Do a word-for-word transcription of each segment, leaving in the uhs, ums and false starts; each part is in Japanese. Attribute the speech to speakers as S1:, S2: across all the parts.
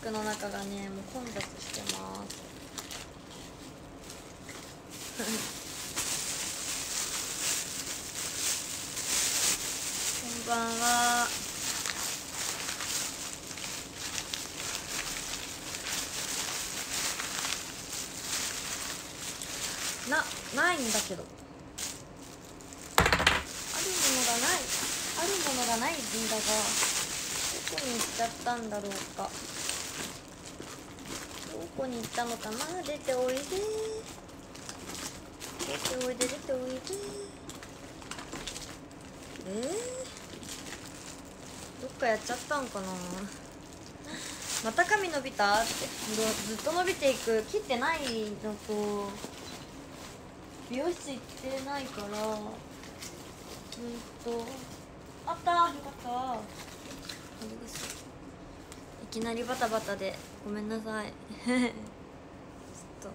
S1: クの中がねもう混雑してますこんばんは。な、ないんだけどあるものがないあるものがないんだがどこに行っちゃったんだろうか。どこに行ったのかな。出ておいで出ておいで出ておいで。えー、どっかやっちゃったんかな。また髪伸びたってずっと伸びていく。切ってないのと美容室行ってないから。うんとあったー、よかったー。いきなりバタバタでごめんなさいちょっと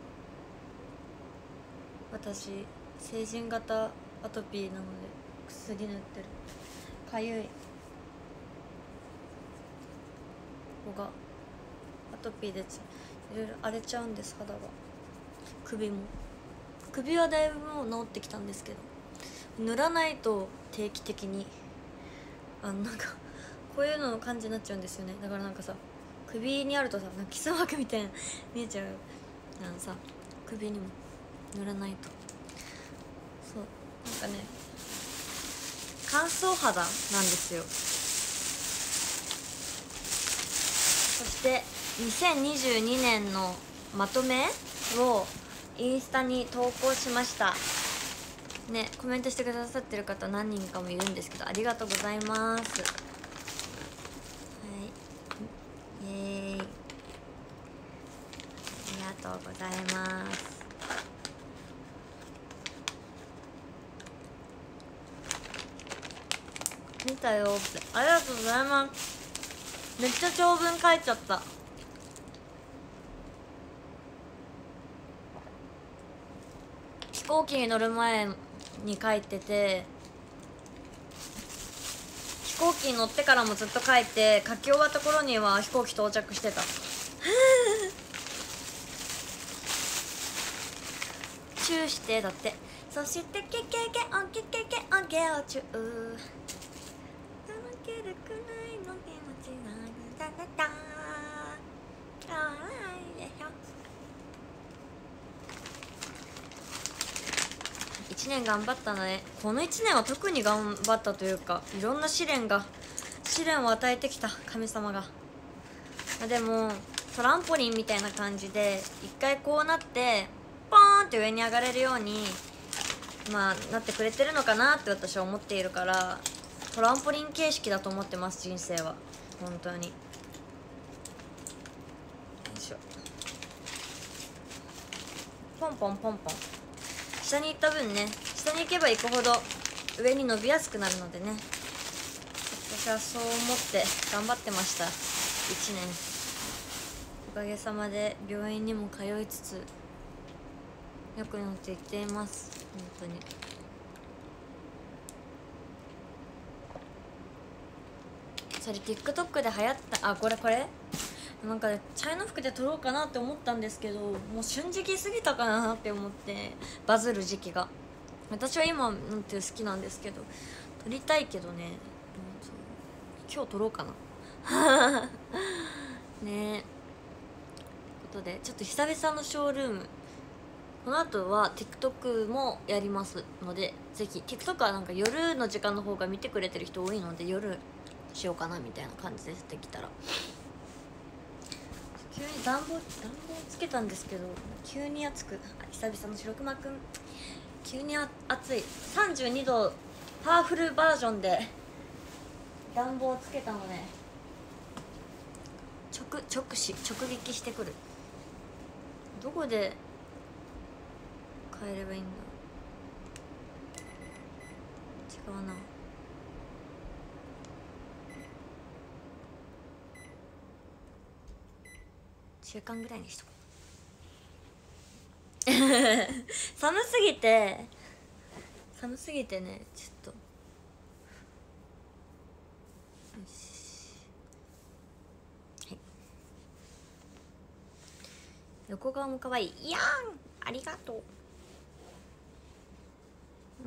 S1: 私成人型アトピーなので薬塗ってる。かゆい。ここがアトピーでちいろいろ荒れちゃうんです。肌が。首も首はだいぶもう治ってきたんですけど塗らないと定期的にあのなんかこういうのの感じになっちゃうんですよね。だからなんかさ首にあるとさなんかキスマークみたいな見えちゃう。あのさ首にも塗らないと。そうなんかね乾燥肌なんですよ。そしてにせんにじゅうにねんのまとめをインスタに投稿しましたね。コメントしてくださってる方何人かもいるんですけどありがとうございます。はいイエーイありがとうございます。見たよってありがとうございます。めっちゃ長文書いちゃった。飛行機に乗る前に書いてて飛行機に乗ってからもずっと書いて書き終わった頃には飛行機到着してたチューしてだって。そしてケケケオンケケケオンケオチューとろけるくらいの気持ちがだだだかわいいでしょ。いちねん頑張ったね。このいちねんは特に頑張ったというかいろんな試練が試練を与えてきた神様が。でもトランポリンみたいな感じで一回こうなってポーンって上に上がれるようにまあなってくれてるのかなって私は思っているからトランポリン形式だと思ってます。人生は本当に。よいしょ。ポンポンポンポン下に行った分ね下に行けば行くほど上に伸びやすくなるのでね私はそう思って頑張ってましたいちねん。おかげさまで病院にも通いつつよくなっていっています。本当にそれ TikTok で流行ったあこれこれなんか茶色の服で撮ろうかなって思ったんですけどもう瞬時期過ぎたかなって思ってバズる時期が。私は今なんて好きなんですけど撮りたいけどね、うん、今日撮ろうかなねえ。ということでちょっと久々のショールームこの後は TikTok もやりますのでぜひ TikTok はなんか夜の時間の方が見てくれてる人多いので夜しようかなみたいな感じでできたら。急に暖房暖房つけたんですけど急に暑く久々の白熊くん急にあ暑い。さんじゅうにどパワフルバージョンで暖房つけたので直直し直撃してくる。どこで変えればいいんだ。違うな。中間ぐらいにしとこう寒すぎて寒すぎてねちょっとよし、はい、 横顔も可愛い。いやん、ありがとう。うん。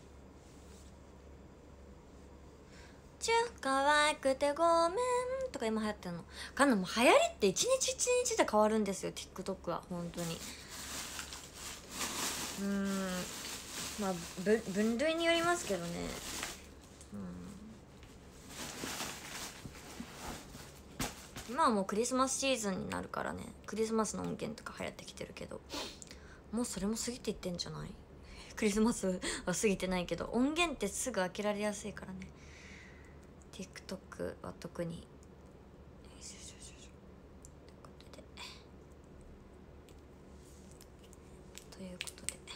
S1: チュー可愛くてごめんとか今流行ってるのかな。もう流行りって一日一日で変わるんですよ TikTok は本当に。うーん、まあ分分類によりますけどね。うん、今はもうクリスマスシーズンになるからね、クリスマスの音源とか流行ってきてるけど、もうそれも過ぎていってんじゃない？クリスマスは過ぎてないけど、音源ってすぐ開けられやすいからね TikTok は特に。ということで、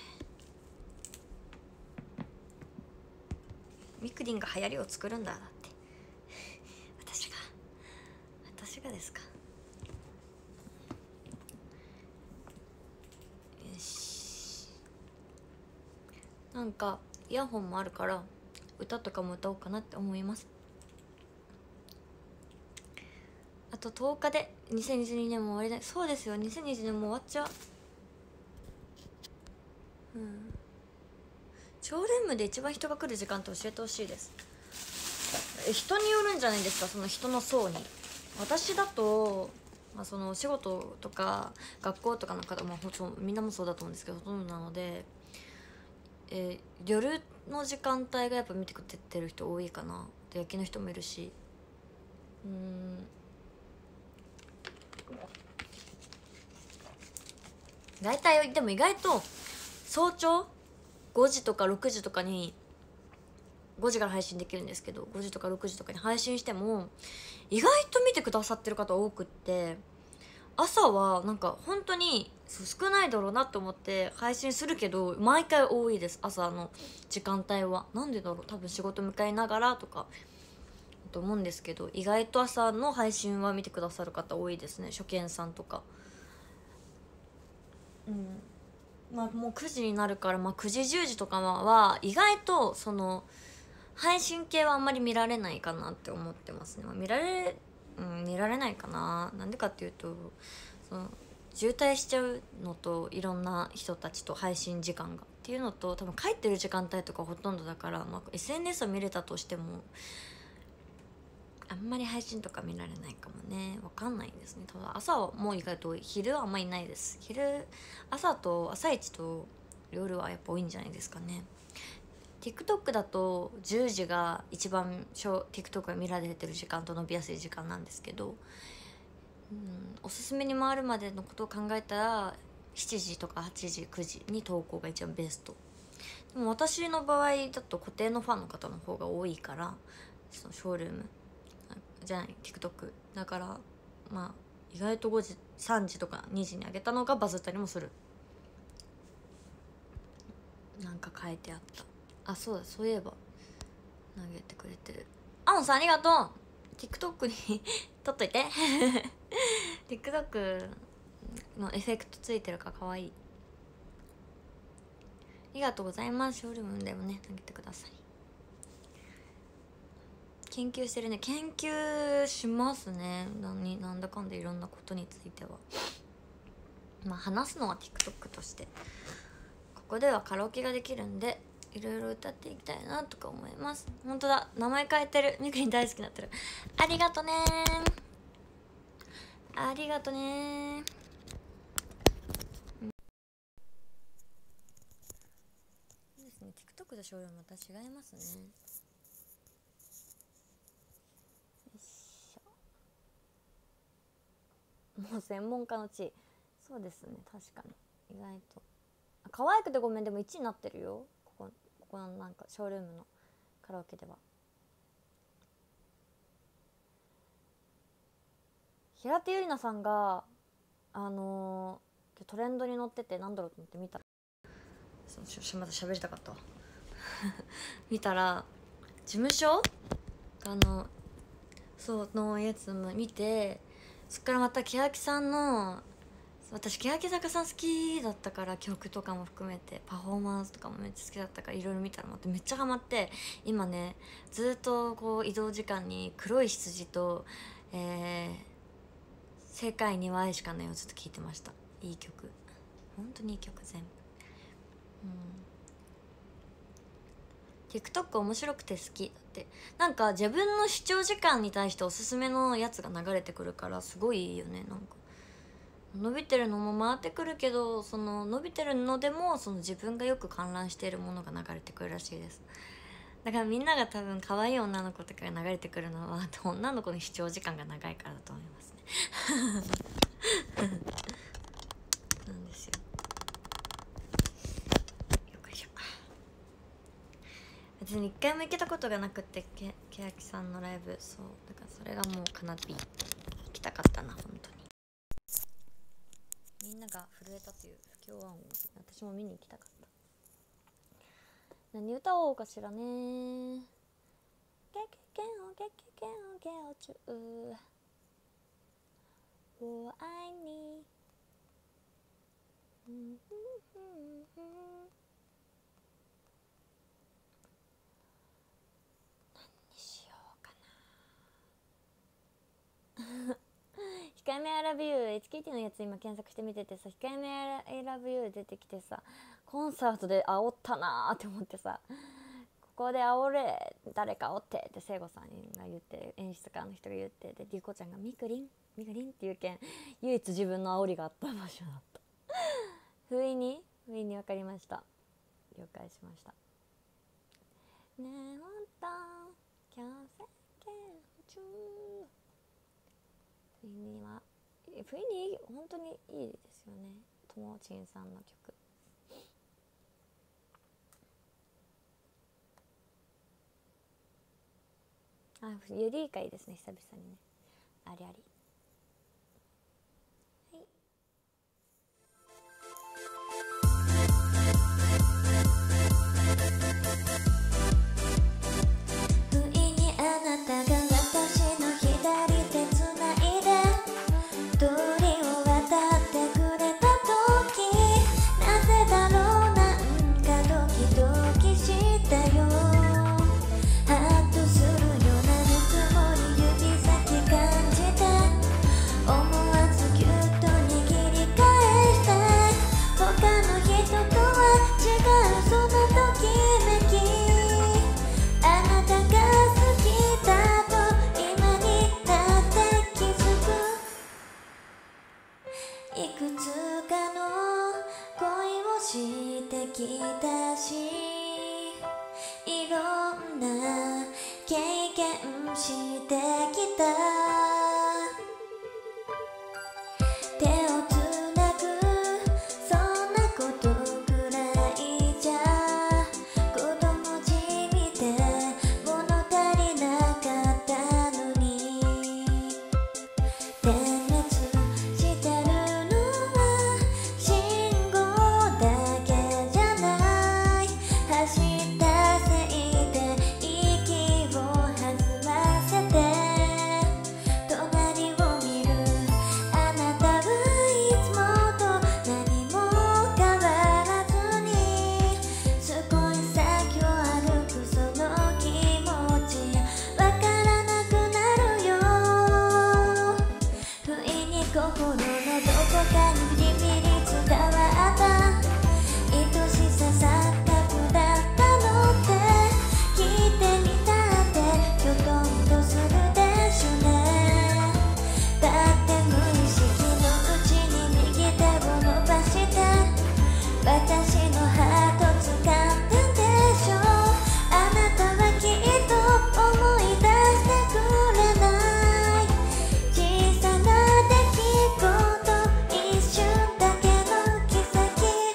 S1: みくりんが流行りを作るんだ。だって私が私がですか。よし、なんかイヤホンもあるから歌とかも歌おうかなって思います。あととおかでにせんにじゅうにねんも終わりだ。そうですよ、にせんにじゅうねんも終わっちゃう。うん、ショールームで一番人が来る時間って教えてほしいです。え、人によるんじゃないですか、その人の層に。私だと、まあ、そのお仕事とか学校とかの方も、まあ、みんなもそうだと思うんですけどほとんどなので、えー、夜の時間帯がやっぱ見てくれてる人多いかな。で、夜勤の人もいるし、うーん、大体でも意外と早朝ごじとかろくじとかに、ごじから配信できるんですけど、ごじとかろくじとかに配信しても意外と見てくださってる方多くって、朝はなんか本当に少ないだろうなと思って配信するけど、毎回多いです。朝の時間帯はなんでだろう、多分仕事向かいながらとかと思うんですけど、意外と朝の配信は見てくださる方多いですね。初見さんとか。うん、まあもうくじになるから、まあ、くじじゅうじとかは意外とその配信系はあんまり見られないかなって思ってますね。まあ、見られ、うん、見られないかな。なんでかっていうと、その渋滞しちゃうのと、いろんな人たちと配信時間がっていうのと、多分帰ってる時間帯とかほとんどだから、まあ、エスエヌエス を見れたとしてもあんまり配信とか見られないかもね。わかんないんですね。ただ朝はもう意外と多い。昼はあんまりいないです。昼、朝と朝一と夜はやっぱ多いんじゃないですかね。TikTok だとじゅうじが一番 TikTok が見られてる時間と伸びやすい時間なんですけど、うん、おすすめに回るまでのことを考えたらしちじとかはちじくじに投稿が一番ベスト。でも私の場合だと固定のファンの方の方が多いから、そのショールームじゃない TikTok だから、まあ意外とごじさんじとかにじに上げたのがバズったりもする。なんか書いてあった。あ、そうだ、そういえば投げてくれてる。あのさんありがとう。 TikTok に撮っといてTikTok のエフェクトついてるからかわいい。ありがとうございます。ショールームでもね投げてください。研究してるね。研究しますね。何なんだかんだいろんなことについては。まあ話すのは TikTok として、ここではカラオケができるんでいろいろ歌っていきたいなとか思います。本当だ、名前変えてる。みくりん大好きになってる。ありがとねありがとね。いいですね。 TikTok とショールームまた違いますね。よいしょ。もう専門家の地位。そうですね、確かに意外と可愛くてごめんでもいちいになってるよ。ここここのなんかショールームのカラオケでは。平手友梨奈さんがあのー、トレンドに乗ってて、なんだろうと思って見た。そまた喋りたかったわ見たら事務所あのそうのやつも見て、そっからまた欅さんの、私欅坂さん好きだったから、曲とかも含めてパフォーマンスとかもめっちゃ好きだったから、いろいろ見たらまためっちゃハマって、今ねずっとこう移動時間に黒い羊と、えー、世界には愛しかないをずっと聞いてました。 いい曲、本当にいい曲全部。うん、TikTok 面白くて好きだって。なんか自分の視聴時間に対しておすすめのやつが流れてくるからすごいいいよね。なんか伸びてるのも回ってくるけど、その伸びてるのでもその自分がよく観覧しているものが流れてくるらしいです。だからみんなが多分可愛い女の子とかが流れてくるのは女の子の視聴時間が長いからだと思いますねなんですよ。よいしょ。別に一回も行けたことがなくってけけやきさんのライブ、そうだからそれがもうかなって行きたかったな本当に。みんなが震えたという不協和音を私も見に行きたかった。何歌おうかしらね。ゲゲゲオゲゲゲオゲオチューを愛に何にしようかな控えめ I love you エイチケーティー のやつ今検索してみててさ、控えめ I love you 出てきてさ、コンサートで煽ったなーって思ってさ、ここで煽れ誰か煽ってって聖子さんが言って、演出家の人が言って、でリコちゃんがみくりんみくりんって言うけん、唯一自分の煽りがあった場所だった不意に不意に分かりました。了解しました。ねえほんと強制権中不意には不意に本当にいいですよね。ともちんさんの曲。あ、ユリイカいいですね、久々にね。ありあり。はい。不意にあなたが私の左手つないで通りを渡ってくれた時、なぜだろうなんかドキドキしたよ。ハッとするようなぬくもり指先感じて、思わずぎゅっと握り返して、他の人とは違うそのときめき、あなたが好きだと今になって気づく。いくつかの恋をしてきたし、いろんな経験してきた。手をつなぐそんなことくらいじゃ子供じみて物足りなかったのに、点滅してるのは信号だけじゃない。走ったせいで息を弾ませて隣を見るあなたはいつもと何も変わらずに、少し先を歩くその気持ちわからなくなるよ。不意に心のどこかにビリビリ伝わった愛しさ錯覚だったのって聞いてみたってきょとんとするでしょね。だって無意識のうちに右手を伸ばして私のハート掴んだでしょ。あなたはきっと思い出してくれない小さな出来事、一瞬だけの奇跡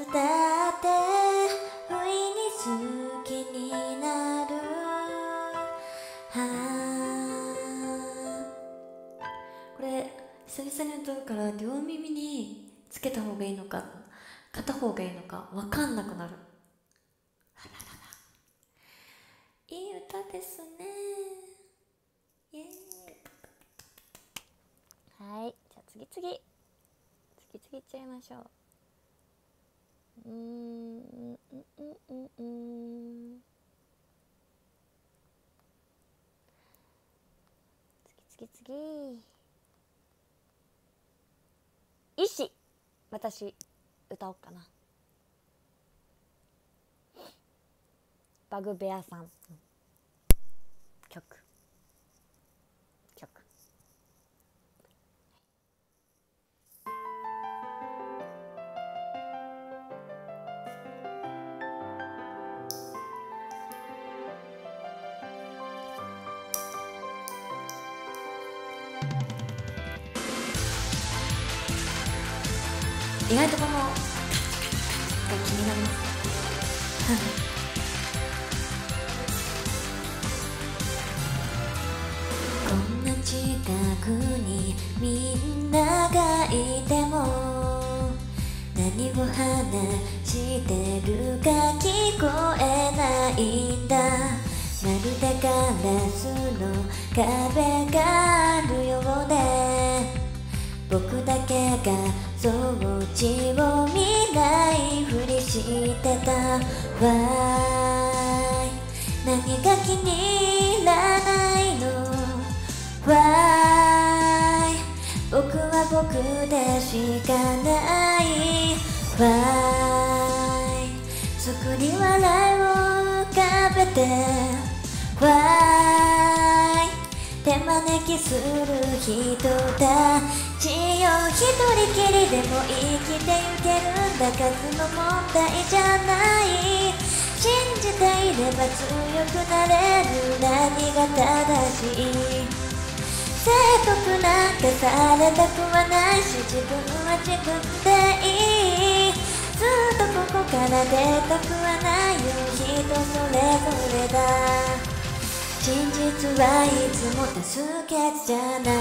S1: だって不意に好きになる。はこれ久々に歌うから両耳につけた方がいいのか片方がいいのか分かんなくなる。いい歌ですね。イエーイ。はい、じゃあ次次次次いっちゃいましょう。うーんうんうんうんうん次次次医師、私歌おうかな。バグベアさん、うん、曲曲意外とこのが気になりますこんな近くにみんながいても何を話してるか聞こえないんだ。まるでガラスの壁があるようで僕だけがそっちを見ないふりしてたわーい。何が気に入らないのわーい。僕は僕でしかないわーい。そこに笑いを浮かべてわーい。手招きする人たちよ。一人きりでも生きてゆけるんだ。数の問題じゃない。信じていれば強くなれる。何が正しい。説得なんかされたくはないし自分は自分でいい。ずっとここから出たくはないよ。人それぞれだ。真実はいつも多数決じゃない。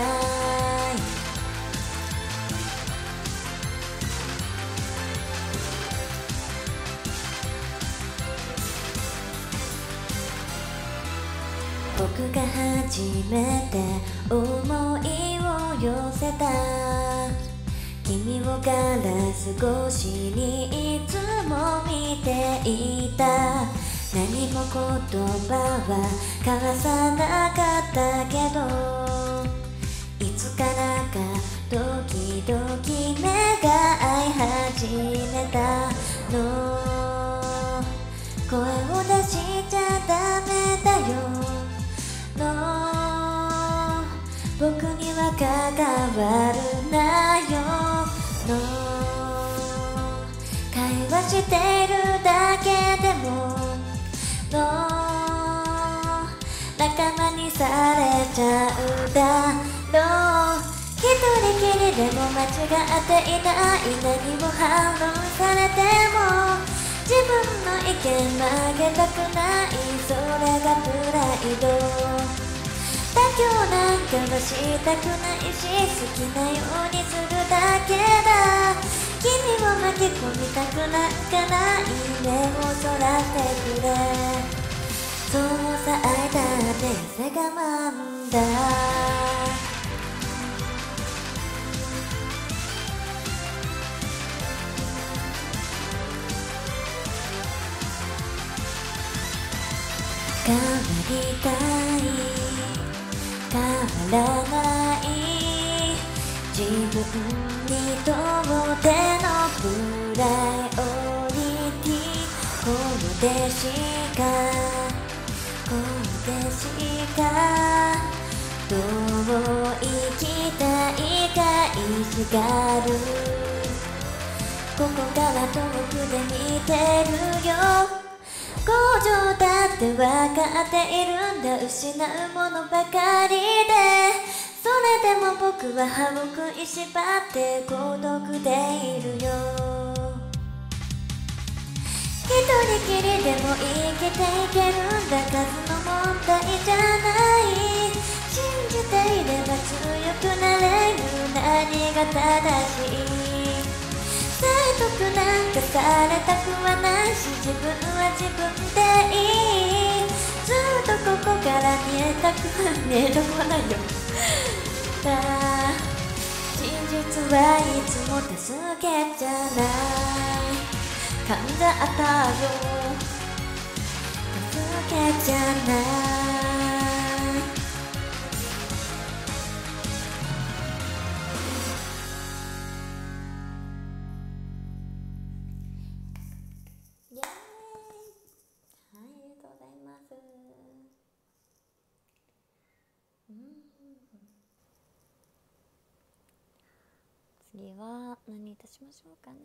S1: 僕が初めて思いを寄せた君をガラス越しにいつも見ていた。何も言葉は交わさなかったけどいつからか時々目が合い始めたの。声を出しちゃダメだよの。僕には関わるなよの。会話してるだけでもの仲間にされちゃうだろう。一人きりでも間違っていない。何も反論されても自分の意見曲げたくない。それがプライド。妥協なんかはしたくないし好きなようにするだけだ。君を巻き込みたくなんかない。目をそらせてくれ。そうさ愛だってせがまんだ。変わりたい変わらない自分にとってのプライオリティ。こうでしかこうでしかどう生きたいか意地がある。ここから遠くで見てるよ。工場だって分かっているんだ。失うものばかりでそれでも僕は歯を食いしばって孤独でいるよ。 りきりでも生きていけるんだ、数の問題じゃない。信じていれば強くなれる、何が正しい。説得なんかされたくはないし、自分は自分でいい。ずっとここから見えたくは見えたくはないよだ、真実はいつも助けじゃない、噛んじゃったよ、助けじゃない。イエーイ、ありがとうございます。うん、次は何いたしましょうかね。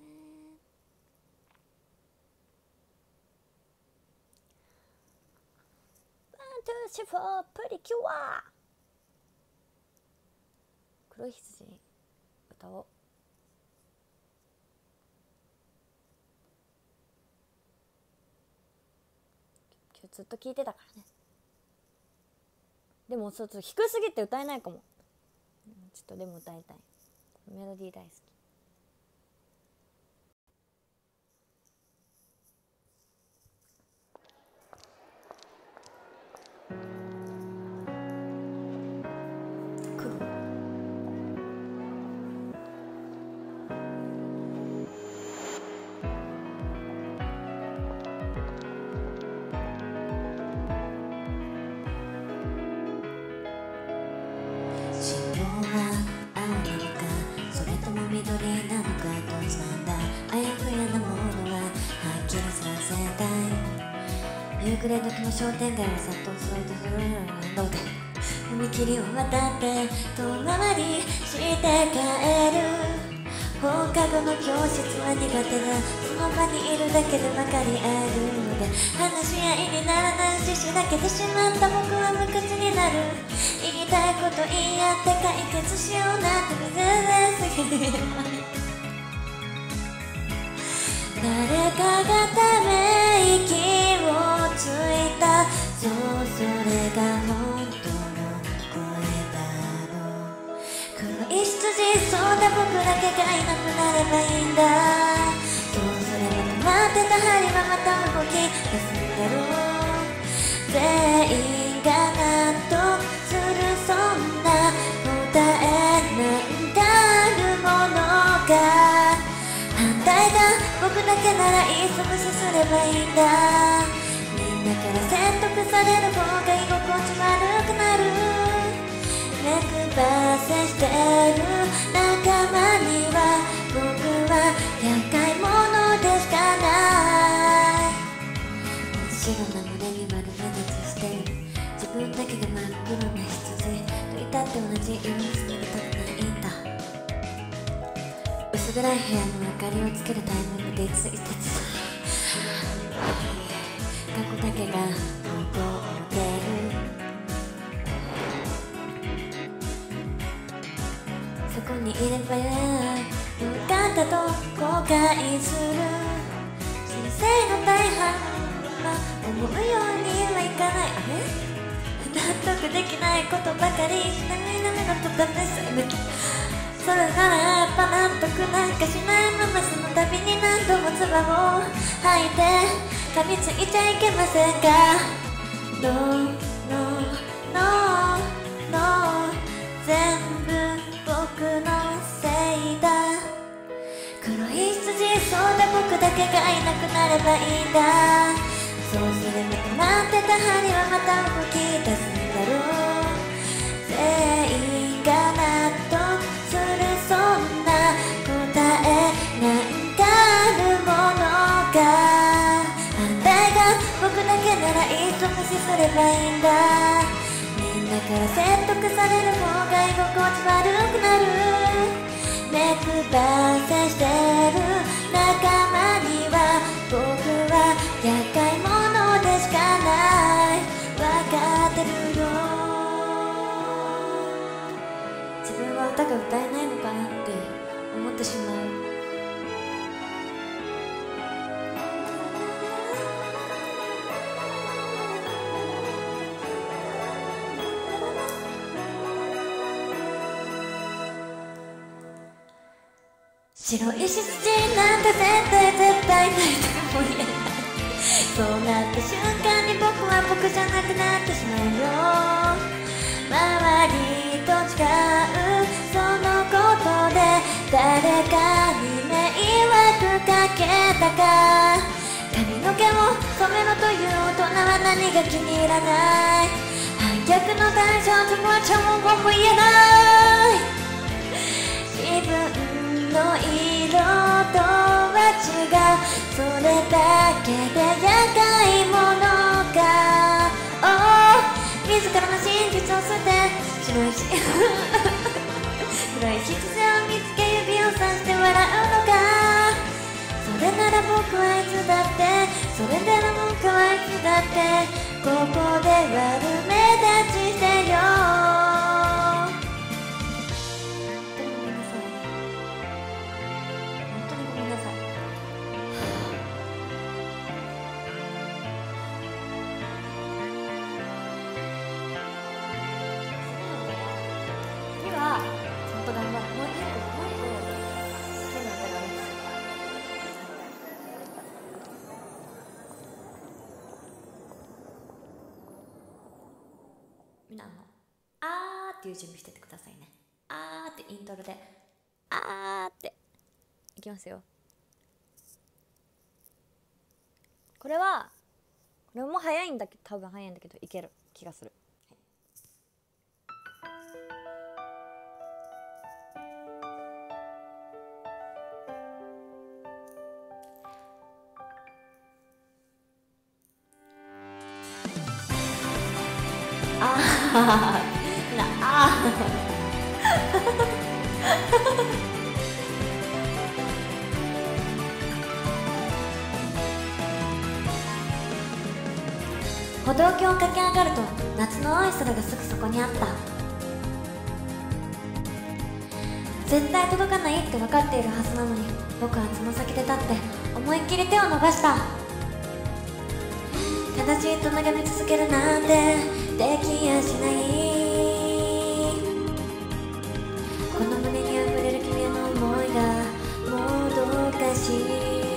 S1: ワンツーシフォープリキュア、黒い羊歌おう。今日ずっと聞いてたからね。でもそうそう低すぎて歌えないかも。ちょっとでも歌いたい。メロディー大好き。緑なのかどっちなんだ、あやふやなものははっきりさせたい。夕暮れ時の商店街を殺到するとするので、踏切を渡って遠回りして帰る。放課後の教室は苦手だ、その場にいるだけで分かり合えるので、話し合いにならないし、しらけてしまった僕は無口になる。言いたいこと言い合って解決しようなんて全然すぎない。誰かがため息をついた、そうそれが本当の声だろう。黒い羊、そうだ僕だけがいなくなればいいんだ。そうそれは止まってた針はまた動き出すんだろう。全員が納得するそんな答えなんかあるものが、反対だ僕だけならいい過ごしすればいいんだ。みんなから説得される方が居心地悪くなる。目配せしてる仲間には僕は厄介者でしかない。真っ白な胸に丸目立ちしてる自分だけが真っ黒な羊といたって同じ色にするたくないんだ。薄暗い部屋の明かりをつけるタイミングでいついてつ過去だけが残ってる。そこにいればよかったと後悔する。人生の大半は思うようにはいかない。あれ納得できないことばかりしないの目のとだめさえ向き、それならやっぱ納得なんかしないまま、その度に何度も唾を吐いて噛みついちゃいけませんか。No, no, no, no 全部僕のせいだ。黒い羊、そうだ僕だけがいなくなればいいんだ。そうすれば止まってた針はまた動き出すんだろう。全員が納得するそんな答えなんかあるものが、反対が僕だけならいいと無視すればいいんだ。みんなから説得される方が居心地悪くなる。目配せしてる仲間には僕は厄介者でしかない。分かってるよ。自分は歌が歌えないのかなって思ってしまう。 白いし筋なんて絶対絶対ないとも言えない。そうなった瞬間に僕は僕じゃなくなってしまうよ。周りと違うそのことで誰かに迷惑かけたか。髪の毛を染めろという大人は何が気に入らない。反逆の対象とはちょもも言えない。自分の色とは違う、それだけで厄介者か。oh 自らの真実を捨て白いし白い羊を見つけ指をさして笑うのか。それなら僕はいつだって、それでも僕はいつだってここで悪目立ちしてよ。本当にごめんなさい、本当にごめんなさい。次はちゃんと頑張る。もう一個もう一個好きな歌があるんですよ。みんなあのあーっていう準備しててくださいね。あーってイントロであーっていきますよ。これはこれも早いんだけど、多分早いんだけどいける気がする。あーなあ歩道橋を駆け上がると夏の青い空がすぐそこにあった。絶対届かないって分かっているはずなのに、僕はつま先で立って思いっきり手を伸ばした。正しいと眺め続けるなんてできやしない。この胸にあふれる君への思いがもどかしい。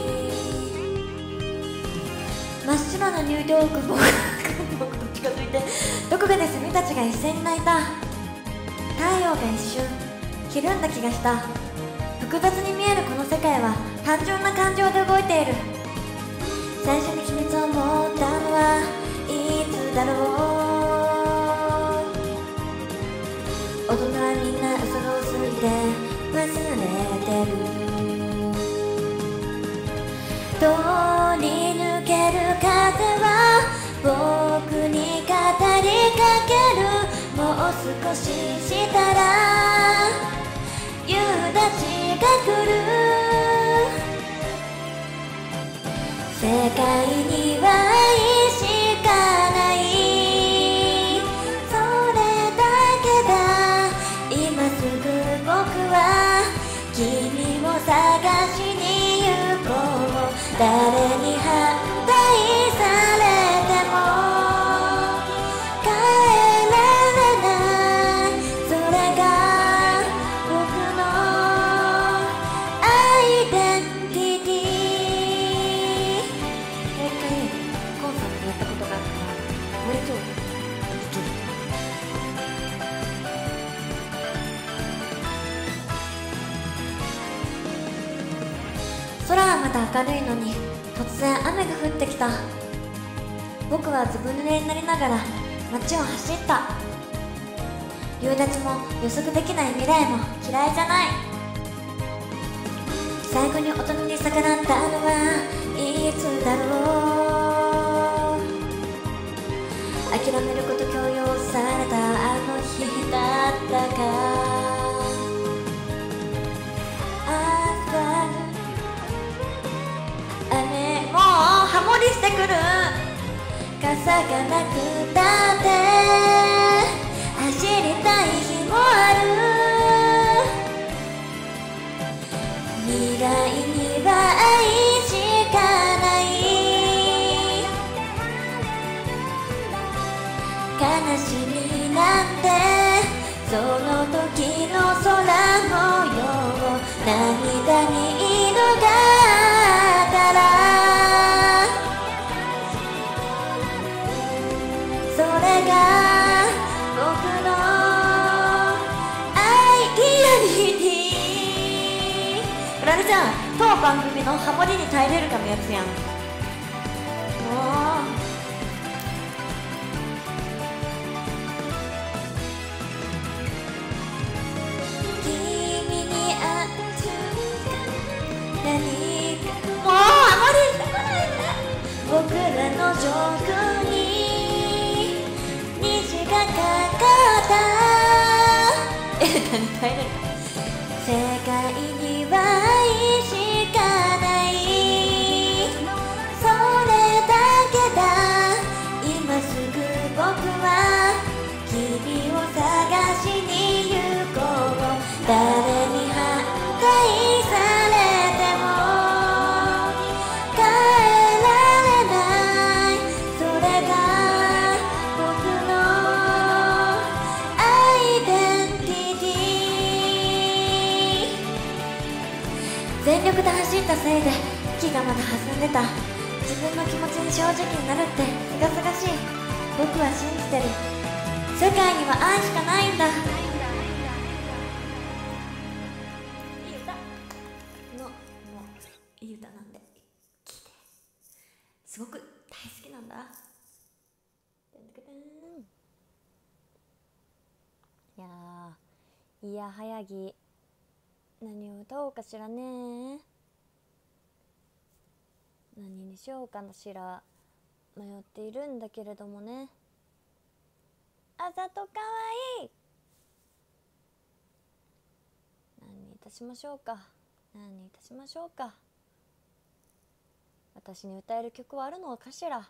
S1: 真っ白な入道雲が僕と近づいて、どこかでセミたちが一斉に鳴いた。太陽が一瞬ひるんだ気がした。複雑に見えるこの世界は単純な感情で動いている。最初に秘密を持ったのはいつだろう。大人はみんな嘘をついて忘れてる。通り抜ける風は僕に語りかける。もう少ししたら夕立が来る。世界には愛しかない、それだけだ。今すぐ僕は君を探しに行こう。誰に反対されても帰られない。それが僕のアイデンティティ。もう一回コンサートでやったことがあるからもう一度弾ける。空はまだ明るいのに突然雨が降ってきた。僕はずぶ濡れになりながら街を走った。夕立も予測できない未来も嫌いじゃない。最後に大人に逆らったのはいつだろう。諦めること強要されたあの日だったか。雨もハモリしてくる。傘がなくたって走りたい日もある。未来には愛しかない。悲しみなんてその時の空模様。涙に当番組のハモリに耐えれるかのやつやん。もう君に会う瞬間何かもうハモリしたくないね。僕らの上空に虹がかかったえ、何耐えれるか。世界には愛しかないそれだけだ。今すぐ僕は君を探しに行こう。誰に反対されても帰られない。それが僕のアイデンティティ。全力で走ったせいで息がまだ弾んでた。自分の気持ちに正直になるってすがすがしい。僕は信じてる。世界には愛しかないんだ。いい歌のもういい歌なんで聴いて。すごく大好きなんだ。いやー、いやはやぎ何を歌おうかしらね。何にしようかしら迷っているんだけれどもね。あざとかわいい。何にいたしましょうか。何にいたしましょうか。私に歌える曲はあるのかしら。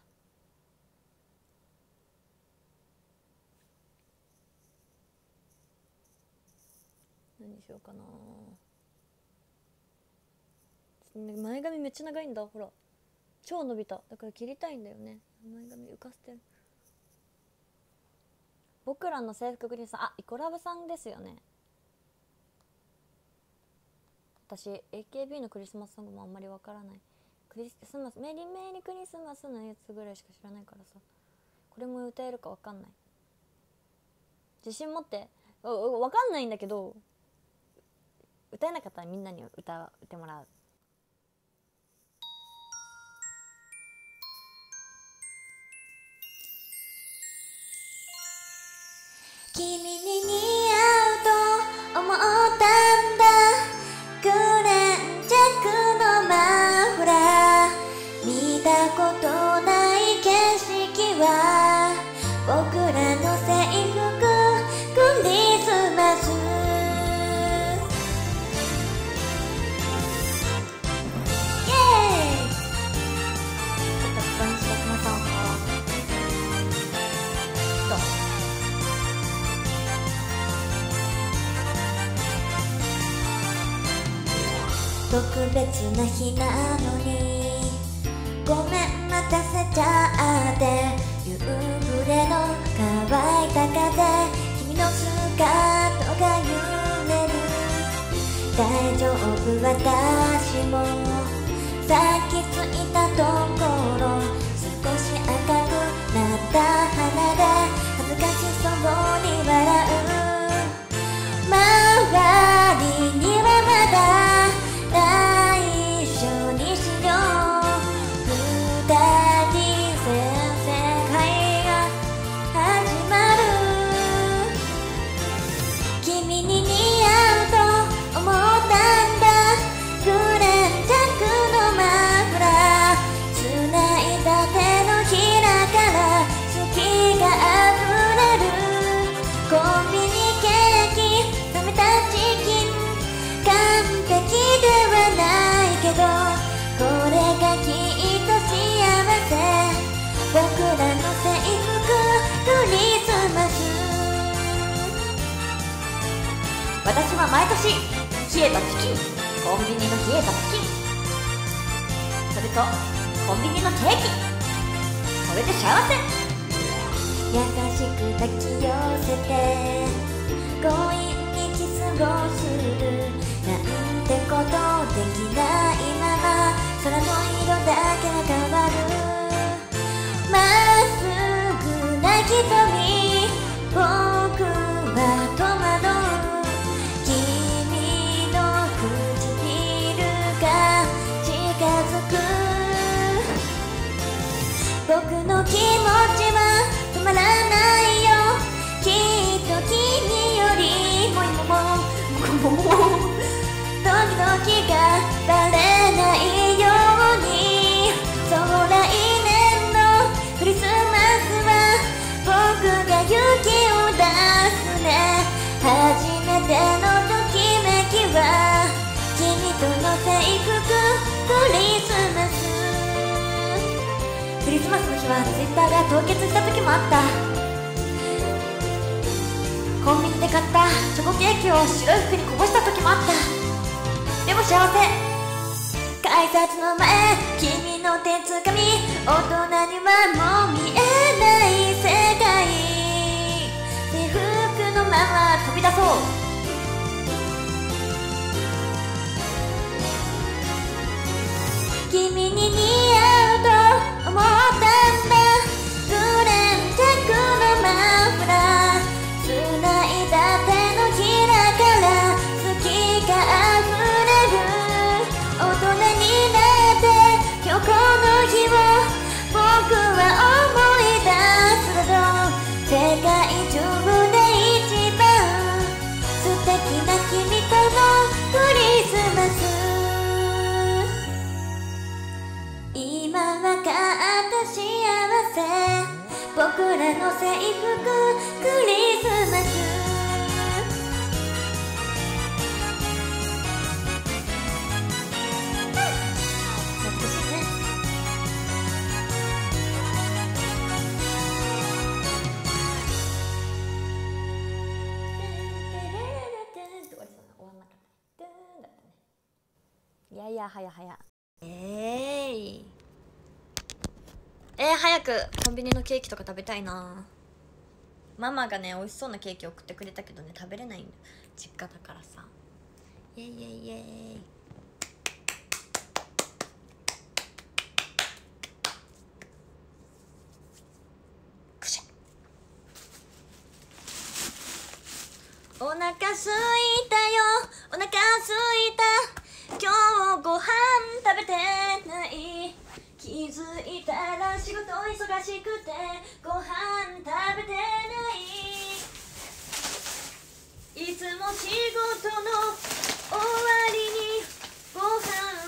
S1: 何にしようかな。前髪めっちゃ長いんだ。ほら超伸びた。だから切りたいんだよね。前髪浮かせてる。僕らの制服グリーンさん、あ、イコラブさんですよね。私 エーケービー のクリスマスソングもあんまりわからない。クリスマスメリメリクリスマスのやつぐらいしか知らないからさ、これも歌えるかわかんない。自信持って。わかんないんだけど、歌えなかったらみんなに歌ってもらう。君に似合うと思ったんだ。グレンジャックのマフラー。見たことない景色は僕らの制服。クリスマスイエーイ。ちょっとここにしときましょう。特別な日なのにごめん待たせちゃって。夕暮れの乾いた風、君のスカートが揺れる。大丈夫私も咲きついたところ、少し赤くなった花で恥ずかしそうに笑う。周りにはまだ内緒にしよう。二人先生会が始まる。君に似合うと思ったんだ。グレンジャックのマフラー。繋いだ手のひらから好きが溢れる。コンビニケーキ冷めたチキン完璧ではないけど、これがきっと幸せ。僕らの制服クリスマス。私は毎年冷えたチキン、コンビニの冷えたチキン、それとコンビニのケーキ、それで幸せ。優しく抱き寄せて強引にキスをするなんてことできないまま、空の色だけが変わる。まっすぐな瞳、僕は戸惑う。君の唇が僕の気持ちは止まらないよ。きっと君よりも今ももももドキドキがバレないように。そう来年のクリスマスは僕が勇気を出すね。初めてのときめきは君との制服クリスマス。クリスマスの日はツイッターが凍結した時もあった。コンビニで買ったチョコケーキを白い服にこぼした時もあった。でも幸せ。改札の前君の手つかみ、大人にはもう見えない世界。制服のまま飛び出そう。君に似合うと思ったんだ。グレンチェックのマフラー、繋いだ手のひらから好きが溢れる。大人になって今日この日を僕は思い出すほど。世界中で一番素敵な君とのクリスマス。今わかった幸せ、僕らの制服クリスマス。いやいやはやはやえーいえー、早くコンビニのケーキとか食べたいな。ママがね美味しそうなケーキ送ってくれたけどね、食べれないんだよ、実家だからさ。イエイイエイイエイ。くしゃ。お腹すいたよ、お腹すいた。今日ご飯食べてない。気づいたら仕事忙しくてご飯食べてない。いつも仕事の終わりにご飯を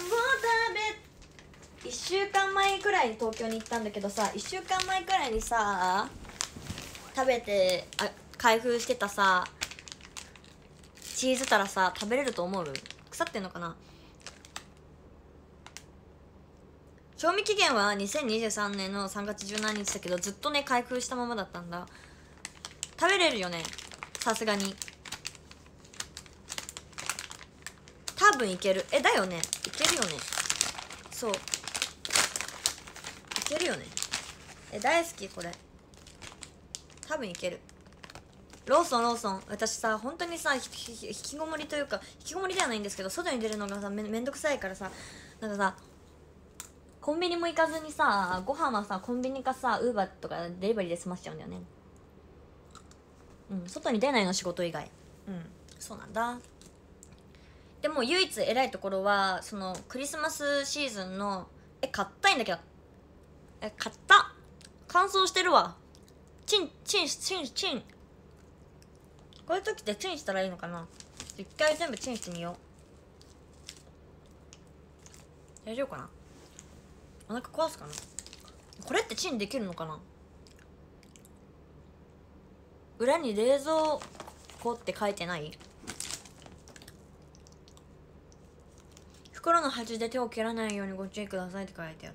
S1: 食べ、いっしゅうかんまえくらいに東京に行ったんだけどさ、いっしゅうかんまえくらいにさ食べてあ開封してたさチーズタラさ食べれると思う？腐ってんのかな。賞味期限はにせんにじゅうさんねんのさんがつじゅうしちにちだけど、ずっとね開封したままだったんだ。食べれるよね、さすがに。多分いける。えだよね、いけるよね。そういけるよね。え大好きこれ。多分いける。ローソンローソン。私さ本当にさひひ引きこもりというか引きこもりではないんですけど、外に出るのがさ め, めんどくさいからさ、なんかさコンビニも行かずにさ、ご飯はさコンビニかさウーバーとかデリバリーで済ましちゃうんだよね。うん、外に出ないの仕事以外。うんそうなんだ。でも唯一偉いところはそのクリスマスシーズンのえ買ったいんだけど、え買った乾燥してるわ。チンチンチンチン。こういう時ってチンしたらいいのかな。一回全部チンしてみよう。大丈夫かな。お腹壊すかな。これってチンできるのかな。裏に冷蔵庫って書いてない？袋の端で手を切らないようにご注意くださいって書いてある。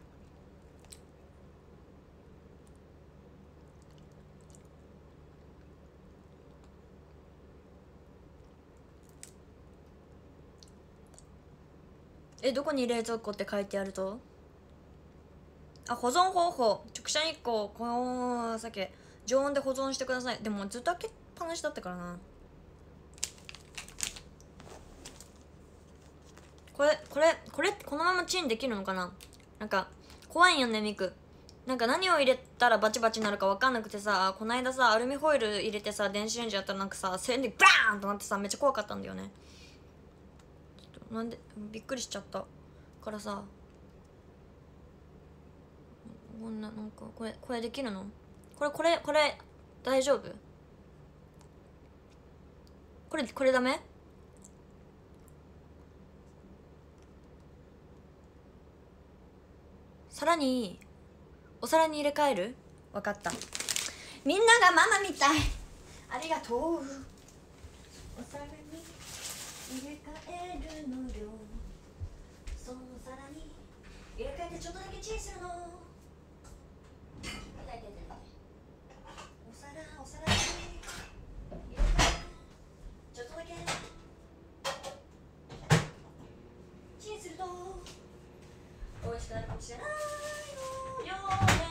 S1: えどこに冷蔵庫って書いてあると。あ保存方法、直射日光、この酒常温で保存してください。でもずっと開けっぱなしだったからな。これこれこれこのままチンできるのかな。なんか怖いんよねミク。なんか何を入れたらバチバチになるか分かんなくてさ、こないださアルミホイル入れてさ電子レンジやったらなんかさ線でバーンとなってさめっちゃ怖かったんだよね。ちょっとなんでびっくりしちゃったからさ、 こんななんかこれこれできるの？これこれこれ大丈夫？これこれダメ？皿にお皿に入れ替える？分かった。みんながママみたい。ありがとう。お皿に入れ替えるのよ。その皿に入れ替えてちょっとだけチンするの。痛い痛い痛い。お皿お皿に入れ替えてちょっとだけチンすると美味しくなるかもしれないのよね。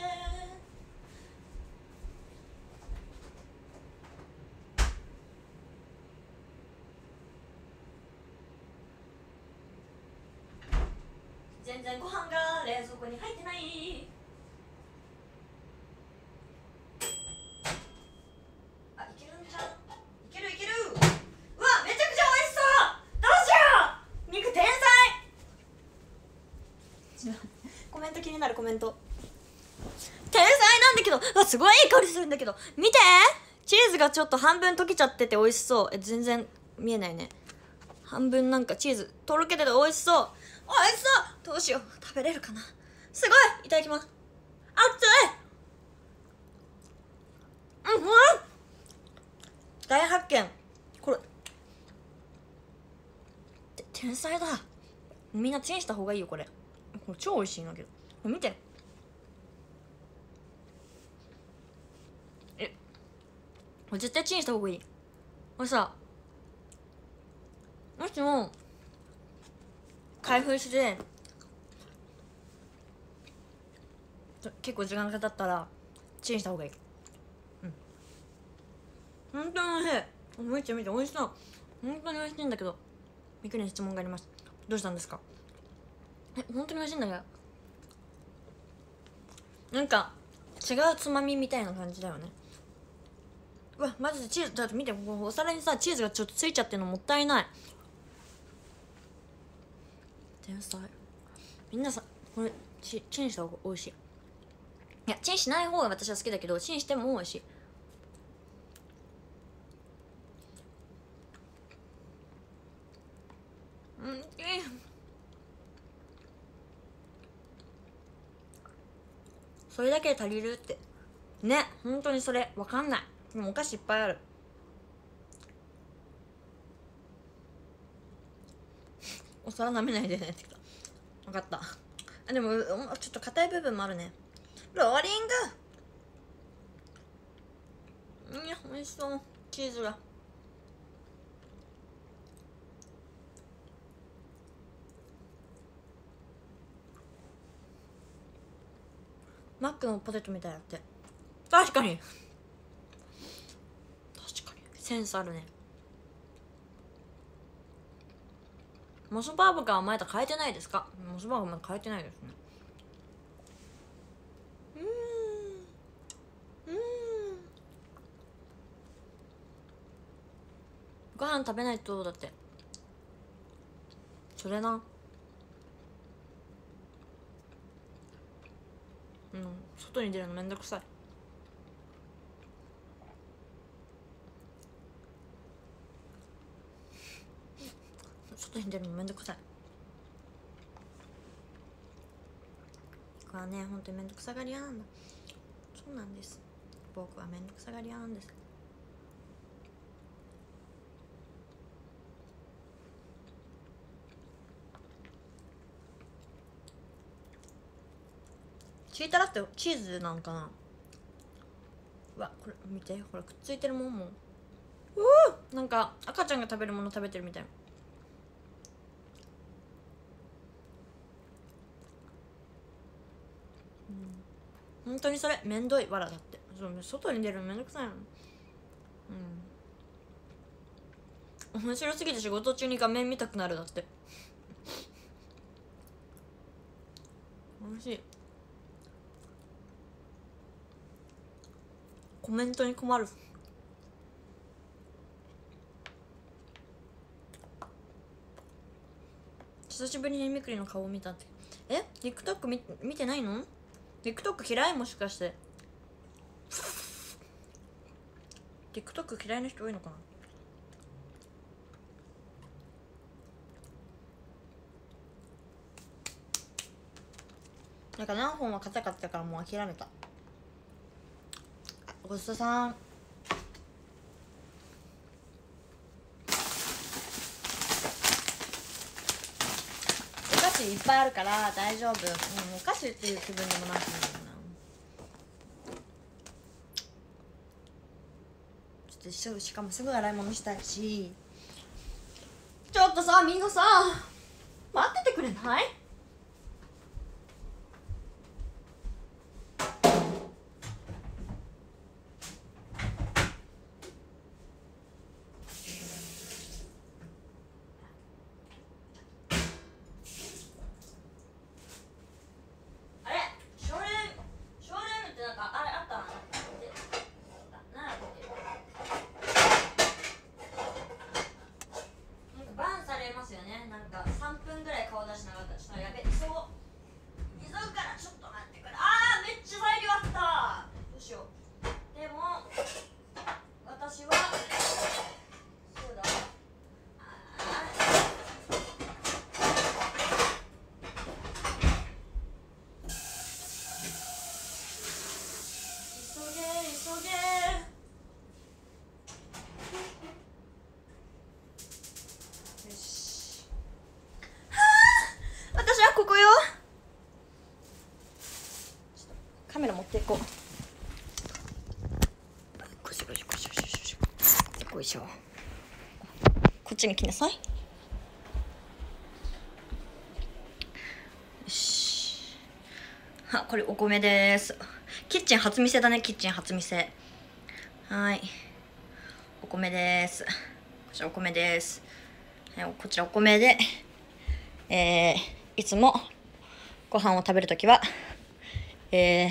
S1: 全然ご飯が冷蔵庫に入ってない。あ、いけるんちゃう？いけるいける。うわ、めちゃくちゃ美味しそう。どうしよう。肉天才。コメント気になるコメント。天才なんだけど、うわすごいいい香りするんだけど、見てチーズがちょっと半分溶けちゃってて美味しそう。え、全然見えないね。半分なんかチーズとろけてて美味しそう。美味しそう。どうしよう、食べれるかな。すごい。いただきます。熱い。うん、うん、大発見。これて天才だ。みんなチンした方がいいよ。これこれ超美味しいんだけど。これ見て。え、これ絶対チンした方がいい。これさ、もしも開封して結構時間が経ったらチンした方がいい。うん、本当に美味しい。見て見て、美味しそう。本当に美味しいんだけど、みくりに質問があります。どうしたんですか？え、本当に美味しいんだけど、なんか違うつまみみたいな感じだよね。うわ、マジでチーズだって見て、ここお皿にさチーズがちょっとついちゃってるのもったいない。天才。みんなさ、これチチンした方が美味しい。いや、チンしない方が私は好きだけど、チンしても美味しい。うん、いい。それだけで足りるってね。本当にそれわかんない。でもお菓子いっぱいある。お皿舐めないでねって言った。分かった。あ、でもちょっと硬い部分もあるね。ローリング。いや、美味しそう。チーズがマックのポテトみたいだって。確かに確かにセンスあるね。モスバーガーはまだ変えてないですか？モスバーガーまだ変えてないですね。うん、うん、ご飯食べないと。だってそれな。うん、外に出るのめんどくさい。外に出るのめんどくさい。僕はね、ほんとにめんどくさがり屋なんだ。そうなんです。僕はめんどくさがり屋なんです。チータラってチーズなんかな。うわ、これ見て、これくっついてるもんもん。うー、なんか赤ちゃんが食べるもの食べてるみたいな。うん、本当にそれめんどいわら。だって外に出るのめんどくさいの。うん、面白すぎて仕事中に画面見たくなる。だって美味しい。コメントに困る。久しぶりにみくりの顔を見たって。え TikTok 見, 見てないの？ TikTok 嫌い？もしかして TikTok 嫌いな人多いのかな。なんか何本は硬かったからもう諦めた。ごちそうさん。お菓子いっぱいあるから大丈夫。うん、お菓子っていう気分にもなってないんだな。ちょっとしかもすぐ洗い物したいし。ちょっとさみんなさ待っててくれない？カメラ持っていこう。こしょこしょこしょこしょこいしょ。こっちに来なさい。よし。あ、これお米です。キッチン初見せだね。キッチン初見せ。はい。お米です。こちらお米です。こちらお米で、えー、いつもご飯を食べるときは。えー、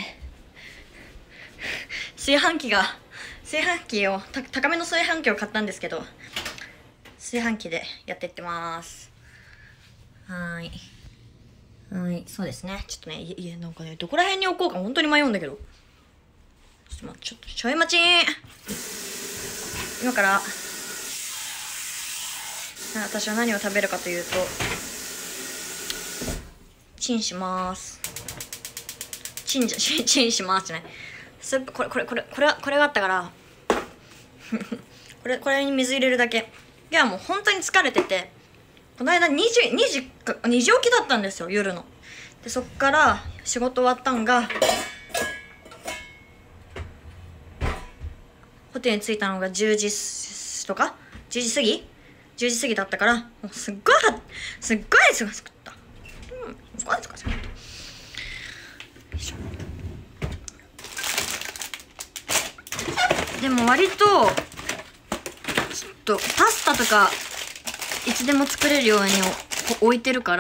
S1: 炊飯器が炊飯器をた高めの炊飯器を買ったんですけど、炊飯器でやっていってます。はーいはい、そうですね。ちょっとね、いいなんかね、どこら辺に置こうか本当に迷うんだけど、ちょっと待って、ちょっとちょい待ち。今から私は何を食べるかというと、チンします。チンじゃ、チン、チンしますじゃない。スープ、これ、これ、これ、これ、これがあったから、これ、これに水入れるだけ。いや、もう本当に疲れてて、この間にじ、にじか、にじ起きだったんですよ、夜の。で、そっから仕事終わったんが、ホテルに着いたのがじゅうじとかじゅうじ過ぎじゅうじ過ぎだったから、もうすっごい、すっごい忙しかった。うん、すごい忙しかった。よいしょ。でも割とちょっとパスタとかいつでも作れるように置いてるから、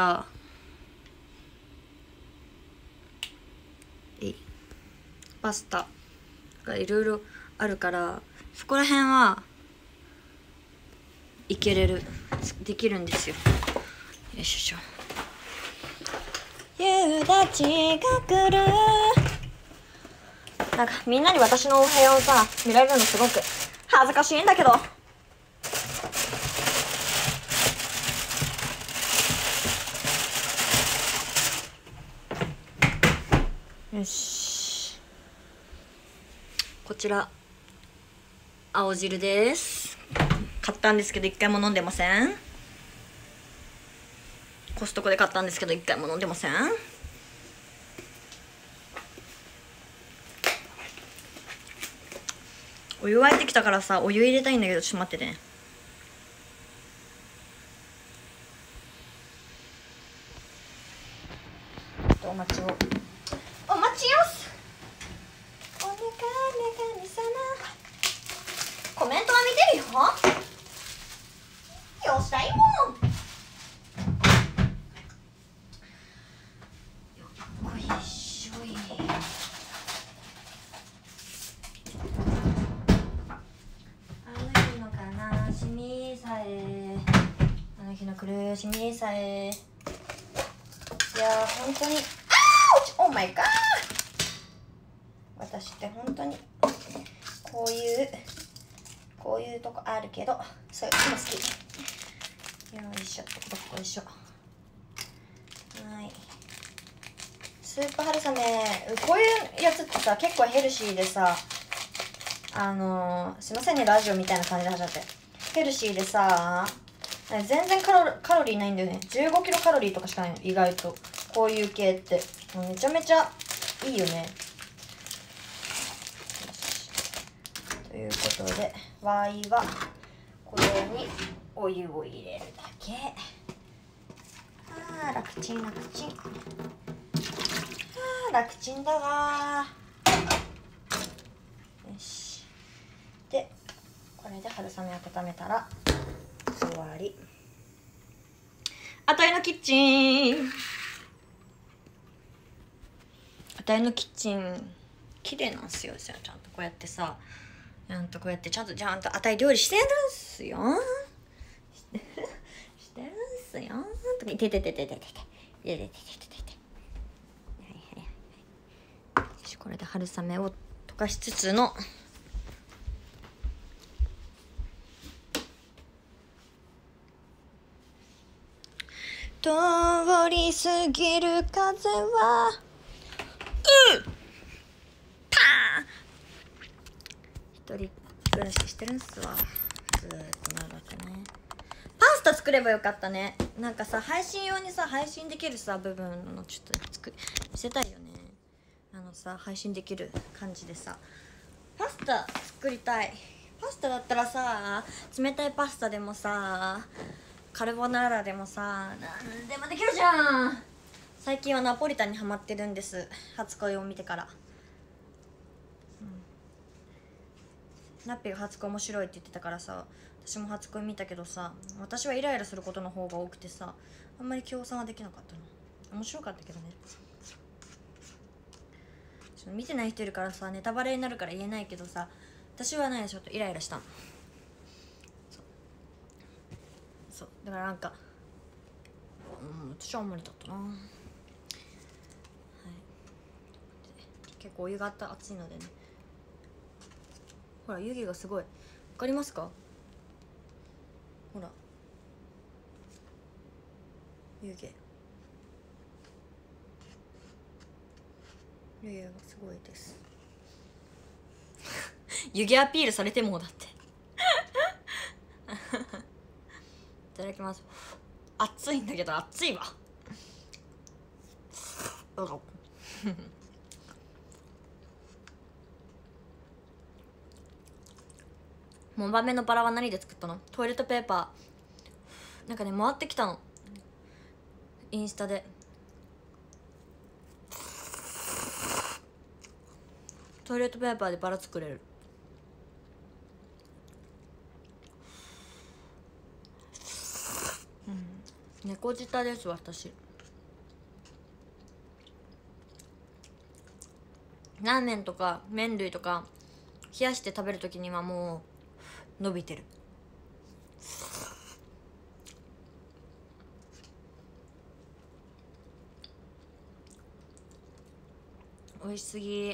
S1: えパスタがいろいろあるから、そこら辺はいけれるできるんですよ。よいしょ。夕立が来る。なんかみんなに私のお部屋をさ見られるのすごく恥ずかしいんだけど。よし、こちら青汁です。買ったんですけど一回も飲んでません。コストコで買ったんですけど一回も飲んでません。お湯沸いてきたからさ、お湯入れたいんだけど、ちょっと待ってね。お待ちを。お待ちよす。お願い願いさな。コメントは見てるよ。よしたいもん。よっこいしょい。あの日の苦しみさえ、いや本当に、あーオーマイガー。
S2: 私って本当にこういうこういうとこあるけどそういうの好き。よいしょ、どっこいしょ。はい、スープ春雨、こういうやつってさ結構ヘルシーでさ、あのー、すいませんねラジオみたいな感じで始まって、ヘルシーでさ全然カロカロリーないんだよね。じゅうごキロカロリーとかしかないの、意外と。こういう系ってめちゃめちゃいいよね。ということでワイはこれにお湯を入れるだけ。あー楽ちん楽ちん。あー楽ちんだわー。よし、でこれで春雨温めたら終わり。あたいのキッチン、あたいのキッチン綺麗なんすよ。ちゃんとこうやってさ、ちゃんとこうやってちゃんとちゃんとあたい料理してるんすよしてるんすよとか、いてててててててててててててて。はいはいはい。これで春雨を溶かしつつの通り過ぎる風はうパーン。一人暮らししてるんすわ、ずーっと長くね。パスタ作ればよかったね。なんかさ配信用にさ配信できるさ部分のちょっと作見せたいよね。あのさ配信できる感じでさパスタ作りたい。パスタだったらさ冷たいパスタでもさカルボナーラでもさ何でもできるじゃん。最近はナポリタンにハマってるんです、初恋を見てから。うん、ナッピが初恋面白いって言ってたからさ私も初恋見たけどさ、私はイライラすることの方が多くてさあんまり共産はできなかったの。面白かったけどね。ちょっと見てない人いるからさネタバレになるから言えないけどさ、私はねちょっとイライラしたの。そうだからなんか、うん、私は無理だったな。はい、結構お湯があった熱いのでね。ほら湯気がすごい、わかりますか？ほら湯気、湯気がすごいです湯気アピールされてもだっていただきます。熱いんだけど熱いわどうぞモバメのバラは何で作ったの？トイレットペーパーなんかね回ってきたのインスタで。トイレットペーパーでバラ作れる。うん、猫舌です私。ラーメンとか麺類とか冷やして食べるときにはもう伸びてる。美味しすぎ。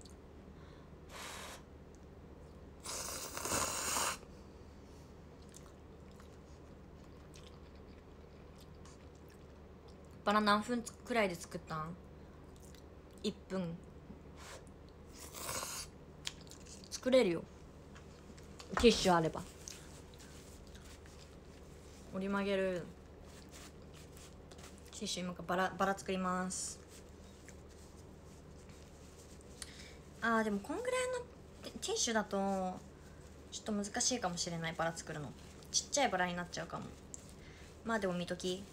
S2: バラ何分くらいで作ったん？いっぷん。作れるよ、ティッシュあれば。折り曲げるティッシュ。今からバラバラ作ります。あーでもこんぐらいのティッシュだとちょっと難しいかもしれない。バラ作るのちっちゃいバラになっちゃうかも。まあでも見とき。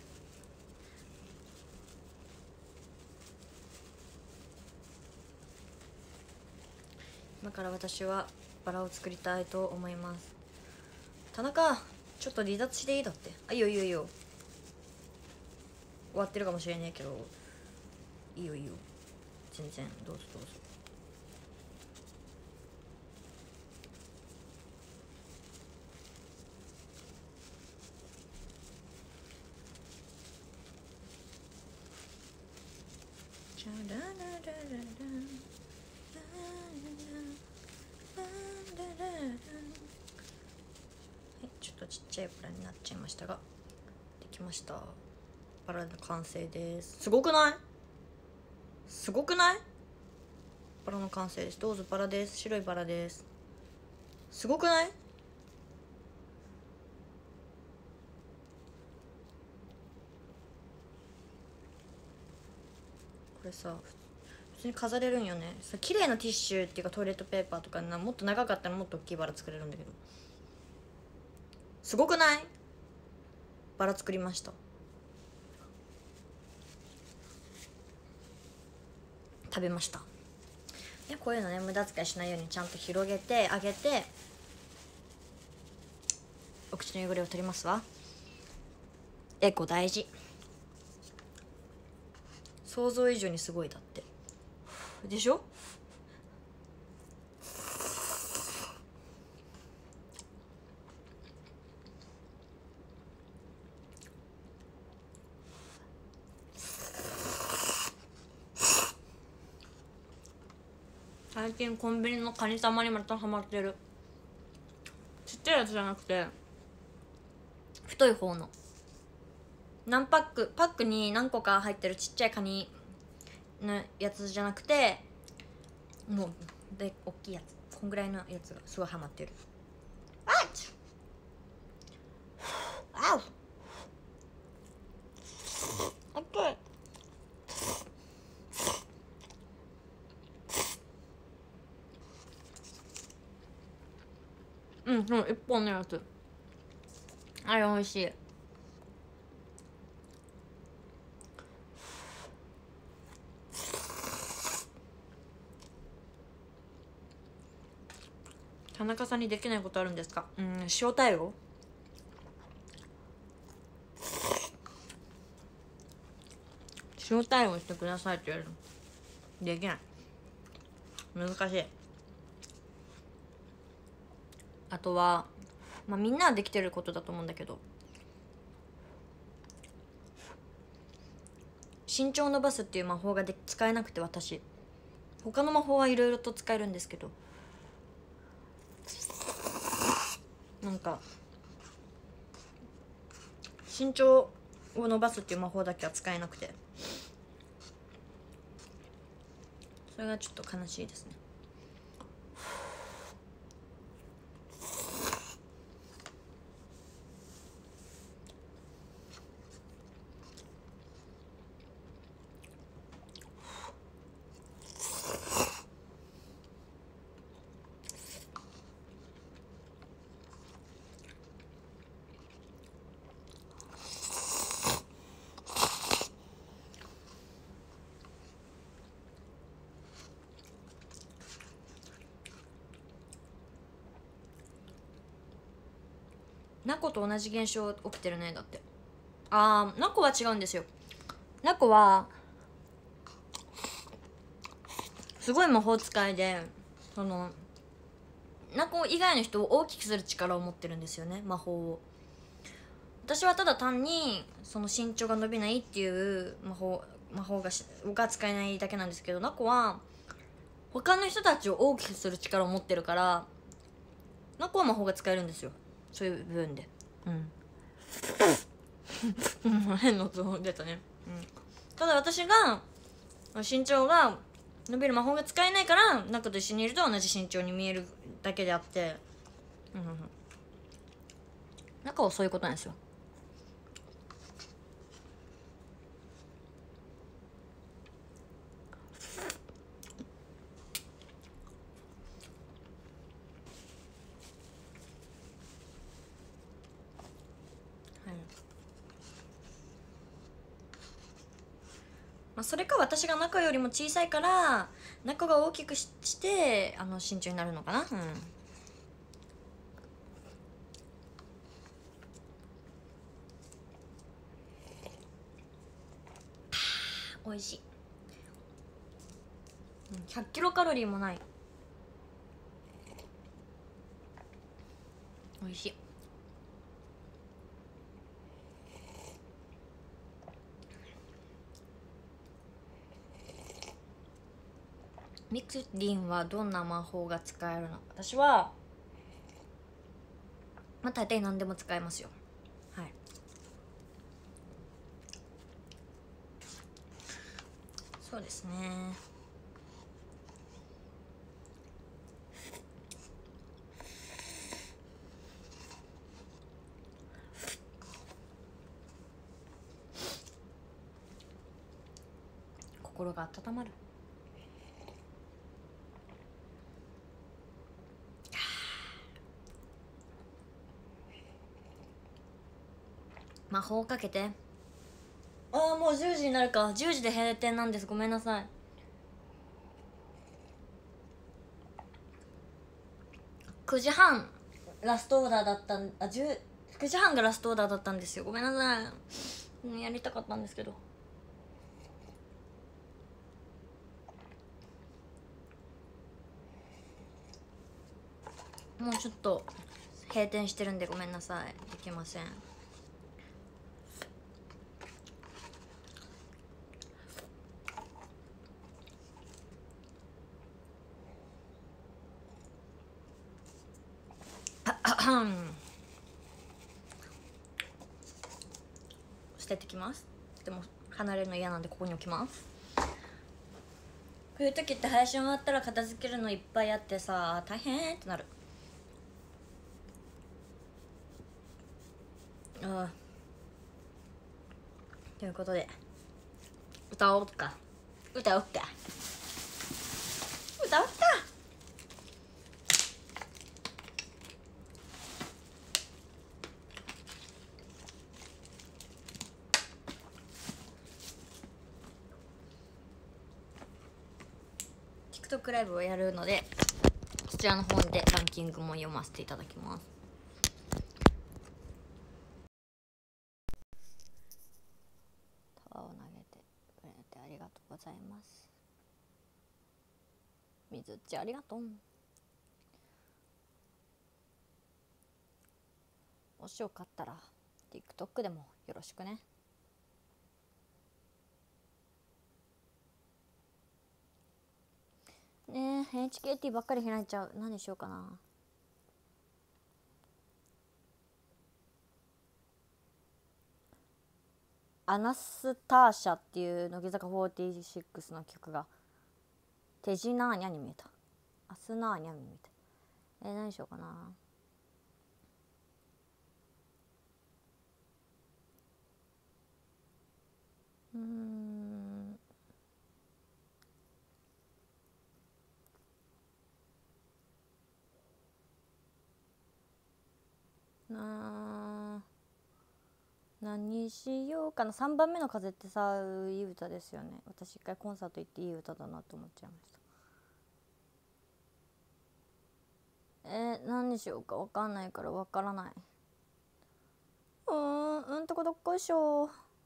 S2: 今から私はバラを作りたいと思います。田中ちょっと離脱していい？だって。あ、いいよいいよいいよ。終わってるかもしれないけどいいよいいよ、全然どうぞどうぞ。チャララララララ
S1: ちゃいバラになっちゃいましたが、できました。バラの完成です。すごくない？すごくない？バラの完成です。どうぞ。バラです。白いバラです。すごくない？これさ普通に飾れるんよね。さ、綺麗なティッシュっていうかトイレットペーパーとかな、もっと長かったらもっと大きいバラ作れるんだけど、すごくない？バラ作りました。食べました。ね、こういうのね、無駄遣いしないようにちゃんと広げてあげて、お口の汚れを取りますわ。エコ大事。想像以上にすごい。だってでしょ。最近コンビニのカニ玉にまたハマってる。ちっちゃいやつじゃなくて太い方の、何パックパックに何個か入ってるちっちゃいカニのやつじゃなくて、もうで大きいやつ、こんぐらいのやつがすごいハマってる。あっあう熱い。うん、その一本のやつ、あれ美味しい。田中さんにできないことあるんですか？うん、塩対応。塩対応してくださいって言われるのできない。難しい。あとはまあみんなはできてることだと思うんだけど、身長を伸ばすっていう魔法がで使えなくて、私他の魔法はいろいろと使えるんですけど、なんか身長を伸ばすっていう魔法だけは使えなくて、それがちょっと悲しいですね。ナコと同じ現象起きてるね。だってあー、ナコは違うんですよ。ナコはすごい魔法使いで、そのナコ以外の人を大きくする力を持ってるんですよね、魔法を。私はただ単にその身長が伸びないっていう魔法魔法がしが使えないだけなんですけど、ナコは他の人たちを大きくする力を持ってるから、ナコは魔法が使えるんですよ、そういう部分で。うん変な音出たね、うん、ただ私が身長が伸びる魔法が使えないから、ナコと一緒にいると同じ身長に見えるだけであって、うんうんうん、ナコはそういうことなんですよ。まあ、それか私が中よりも小さいから中が大きくししてあの身長になるのかな。うん、美味しい。ひゃくキロカロリーもない。美味しい。ミクリンはどんな魔法が使えるの？私はまあ大体何でも使えますよ。はい、そうですね。心が温まる。魔法をかけて。ああもうじゅうじになるか。じゅうじで閉店なんです。ごめんなさい。くじはんラストオーダーだったんあじゅうくじはんがラストオーダーだったんですよ。ごめんなさい、うん、やりたかったんですけど。もうちょっと閉店してるんでごめんなさい、できません。捨ててきます。でも離れるの嫌なんでここに置きます。こういう時って配信終わったら片付けるのいっぱいあってさ、大変ってなる。ああということで歌おうか歌おうか歌おうか。TikTok ライブをやるのでそちらの方でランキングも読ませていただきます。タワーを投げてくれてありがとうございます。水っちありがとう。もしよかったら TikTok でもよろしくね。ねえ エイチケーティー ばっかり開いちゃう。何しようかな。アナスターシャっていう乃木坂フォーティーシックスの曲がテジナーニャに見えた。アスナーニャに見えた。えー、何しようかな。うーんな何しようかな。さんばんめの風ってさいい歌ですよね。私一回コンサート行っていい歌だなと思っちゃいました。えー、何にしようか分かんないから分からない。うーんうんとこどっこいしょ。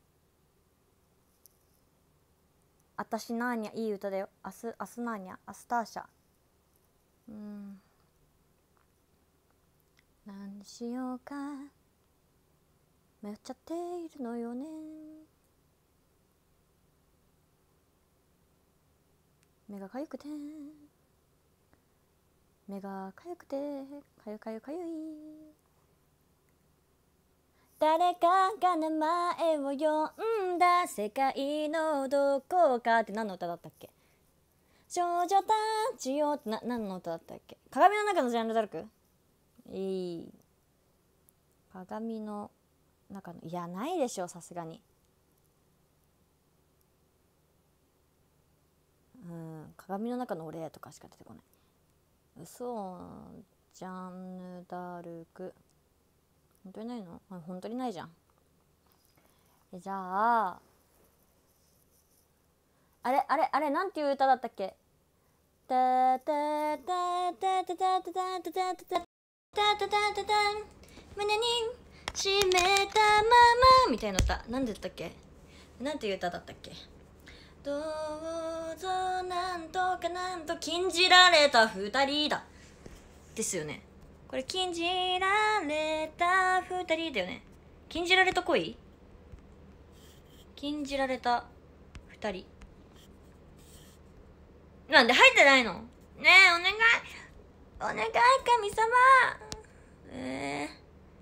S1: あたしナーニャいい歌だよ。アスアスナーニャアスターシャ。うん何しようか迷っちゃっているのよね。目がかゆくて目がかゆくてかゆかゆかゆい。誰かが名前を呼んだ世界のどこかって何の歌だったっけ。少女たちよってな何の歌だったっけ。鏡の中のジャンルダルク。いい鏡の中のいやないでしょさすがに。うん鏡の中の俺とかしか出てこない。嘘ジャンヌダルク本当にないの。本当にないじゃん。えじゃああれあれあれなんていう歌だったっけ。タタタタタタタタタタタタタタタ胸に締めたままみたいな歌なんで言ったっけ。なんていう歌だったっけ。どうぞなんとかなんと禁じられた二人だですよね。これ禁じられた二人だよね。禁じられた恋禁じられた二人なんで入ってないの。ねえお願いお願い神様。え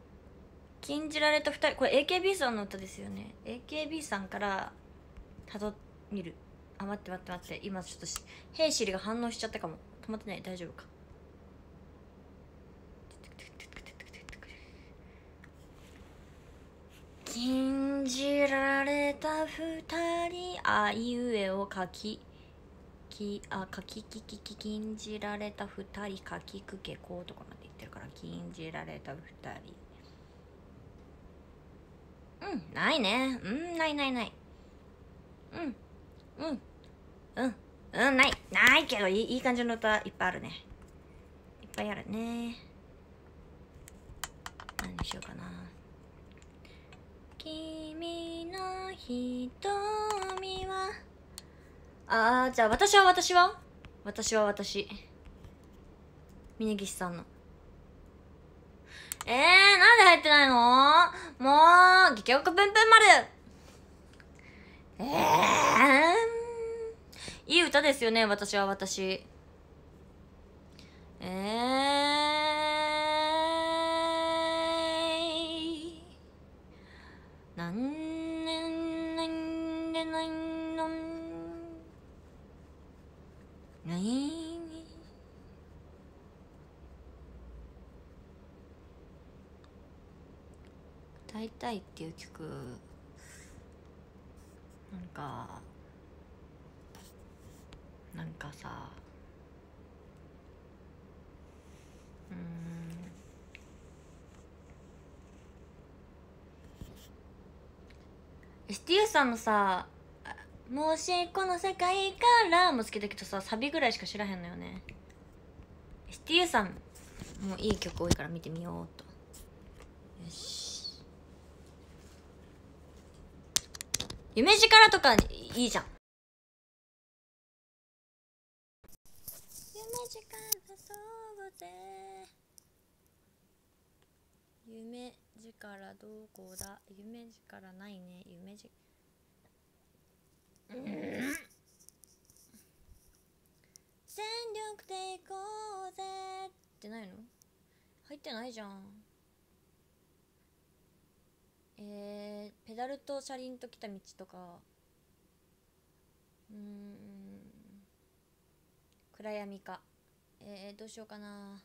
S1: 禁じられたふたり、これ エーケービー さんの歌ですよね。 エーケービー さんからたどみる。あ、待って待って待って、今ちょっとヘイシリが反応しちゃったかも。止まってない？大丈夫か？禁じられたふたり、あいうえを書ききあ書きききき禁じられたふたり書きくけこうとかまで言ってるから、禁じられたふたり、うんないね、うんないないない、うんうんうんうんないないけど、いいいい感じの歌いっぱいあるね、いっぱいあるね。何にしようかな。君の瞳は、あー、じゃあ私は私は私は私峯岸さんの、えー、なんで入ってないの？もう、激おこぷんぷん丸。えー、いい歌ですよね、私は私。えー、なんねんなんでないのない歌いたいっていう曲、なんかなんかさ、うーん エスティーユー さんのさ、もしこの世界からも好きだけどさ、サビぐらいしか知らへんのよね。 エスティーユー さんもいい曲多いから見てみようと。よし、夢力とかいいじゃん。夢力そうぜ、夢力どこだ、夢力ないね、夢力、うん、全力で行こうぜってないの？入ってないじゃん。えー、ペダルと車輪と来た道とか、うーん、暗闇か、えー、どうしようかな。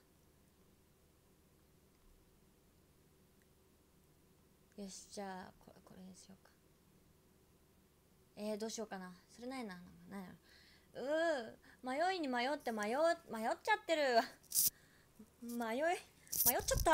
S1: よし、じゃあこれこれにしようか。えー、どうしようかな。それないな、なんかないな。うー、迷いに迷って迷迷っちゃってる。迷い迷っちゃった。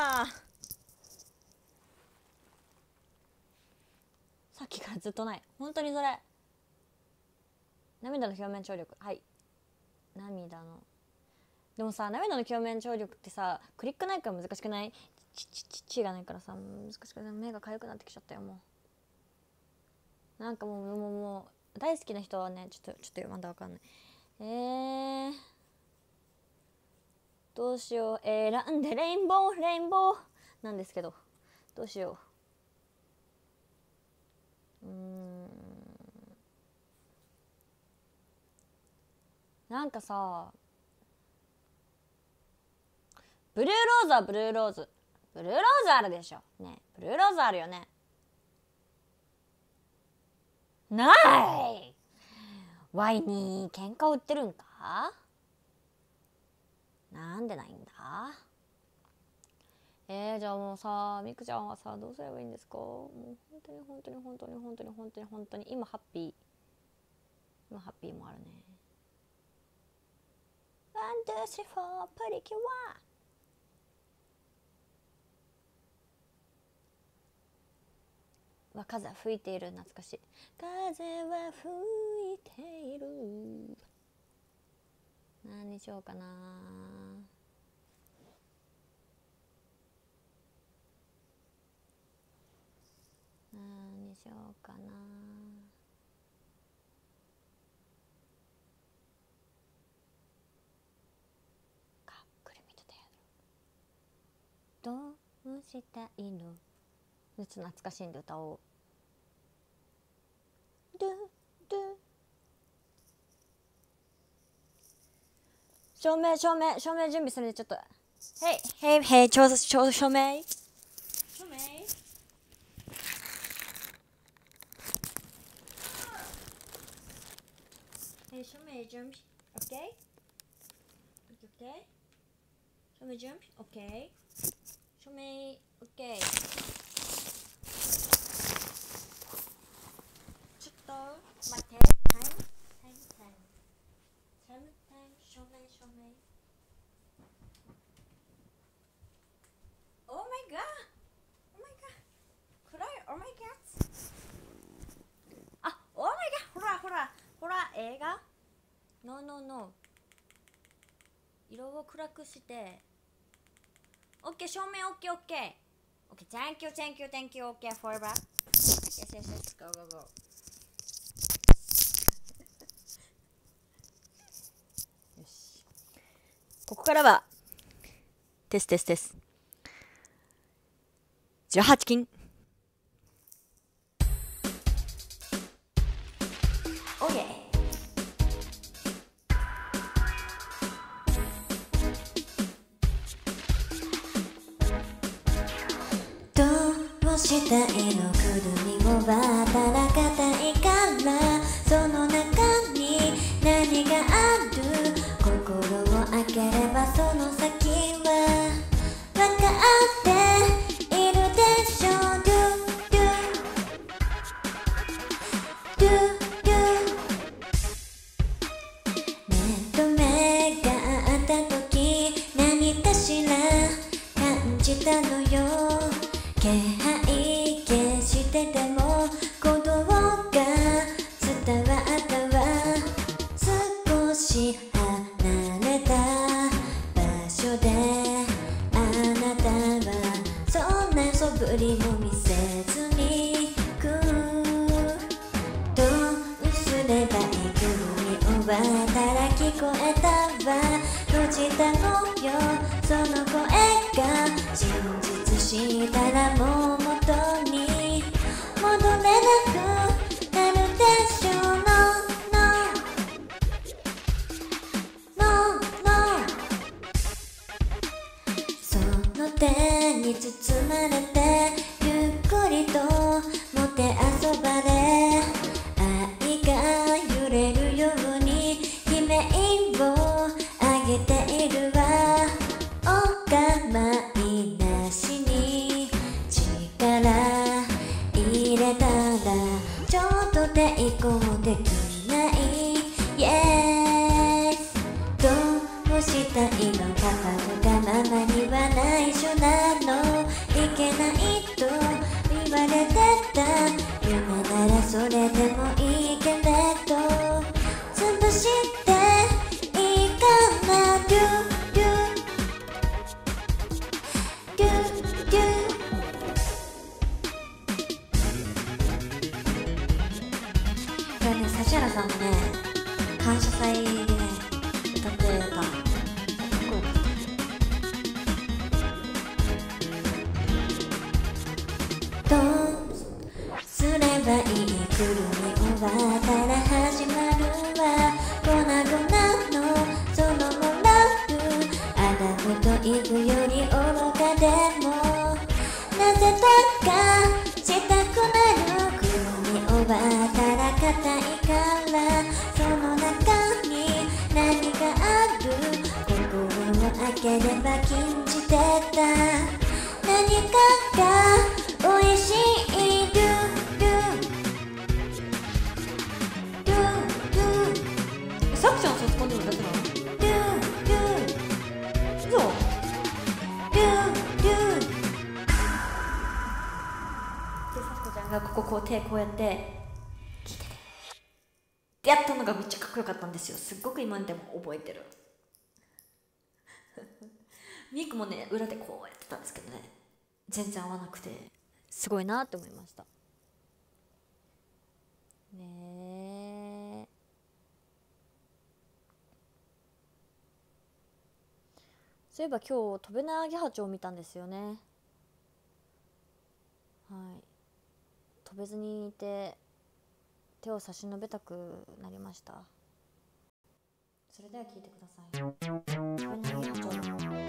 S1: さっきからずっとない、本当にそれ。涙の表面張力、はい、涙の、でもさ、涙の表面張力ってさ、クリックないから難しくない？ちちちちがないからさ、難しくない？目が痒くなってきちゃったよ、もう。なんかもうもうもう大好きな人はね、ちょっとちょっとまだわかんない。えー、どうしよう。選んでレインボーレインボーなんですけど、どうしよう。うーん、なんかさ、ブルーローズはブルーローズ、ブルーローズあるでしょね。ブルーローズあるよね。ない。ワイに喧嘩売ってるんか？なんでないんだ？えー、じゃあもうさ、みくちゃんはさ、どうすればいいんですか？もう本当に本当に本当に本当に本当に本当に今ハッピー、今ハッピーもあるね。ワン、ツー、スリー、フォー、プリキュア。は風は吹いている、懐かしい。風は吹いている。何にしようかな。何にしようかな。かっくり見てたやろ。どうしたいの？ちょっと懐かしいんで歌おう。ドゥドゥ、照明照明照明準備するんで、ちょっと、へいへいへい、照照照明照明はい、署名準備 OK？ OK？ 署名準備 OK？ 署名 OK？ ちょっと待って、タイムタイムタイムタイムタイム署名署名 Oh my god! Oh my god! 暗い Oh my god! あ、Oh my god! ほらほらほら映画 No no no 色を暗くして OK 照明 OK OK OK thank you thank you thank you OK forever Yes yes yes go go go よしここからはテステステスじゅうはち金 OKどうしたいのくるみを働かたいからその中に何がある心を開ければその先は分かっているでしょう Do do do do 目と目が合った時何かしら感じたのよ気配消してても鼓動が伝わったわ少し離れた場所であなたはそんな素振りも見せずにくどうすればいいくるみを渡ら聞こえたわ閉じたのよその声が真実したらもう元に戻れなくなるでしょう No No No No その手に包まれてゆっくりともてあそばれ愛が揺れるように悲鳴を上げているわお構いなしに力入れたらちょっと抵抗できない Yes どうしたいのパパとかママには内緒なのいけないと言われてた夢ならそれでもいいけれど潰していいかな Do do do do これね、指原さんもね感謝祭でね歌ってたかっこよかったどうすればいいくるみを渡ら始まるわ粉々のそのもらうアダムとイブより愚かでもなぜだかしたくなるくるみを渡らかたいからその中に何がある心を開ければ禁じてた何かが美味しい Do do do do さくちゃんはそつこんでるだけなの Do do そう Do do でさくちゃんがこここう手こうやって聞いててってやったのがめっちゃかっこよかったんですよすっごく今でも覚えてるミークもね裏でこうやってたんですけどね全然合わなくてすごいなって思いましたねえそういえば今日飛べないアゲハチョウを見たんですよねはい飛べずにいて手を差し伸べたくなりましたそれでは聞いてください飛べないアゲハチョウ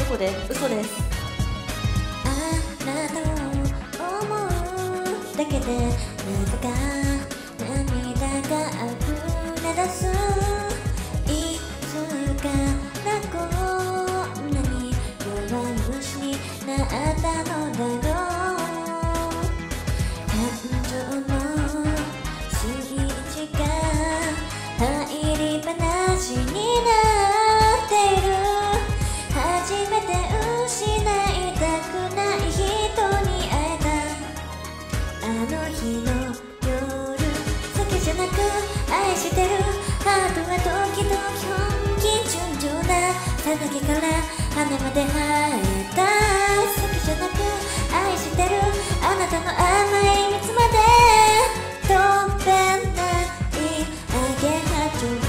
S1: こで嘘です。
S2: あなたを思うだけでなぜか涙が溢れ出す。いつからこんなに弱虫になったのだろう。感情のスイッチが入りっぱなしになっている。初めて失いたくない人に会えた。あの日の夜、好きじゃなく愛してる。ハートは時々本気純情なさなぎから羽まで生えた。好きじゃなく愛してる。あなたの甘い蜜まで飛べないアゲハチョウ。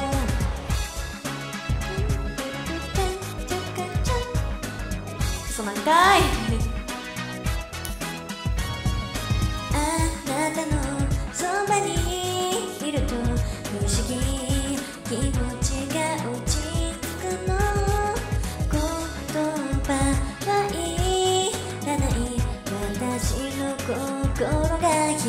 S1: 嘘なんかい。
S2: あなたのそばにいると不思議気持ちが落ち着くの。言葉はいらない私の心が開く。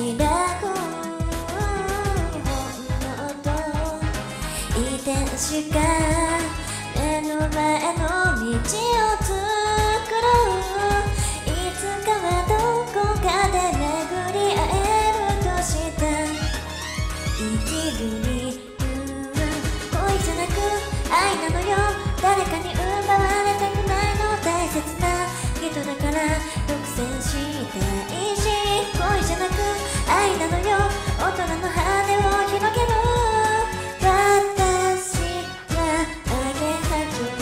S2: ほんのと遺伝子が目の前の道を作ろう。いつかはどこかで巡り会えるとした生きる理由、恋じゃなく愛なのよ。誰かに奪われたくないの。大切な人だから独占したいし。恋じゃなく愛なのよ。大人の羽を広げる。私はアゲハチョ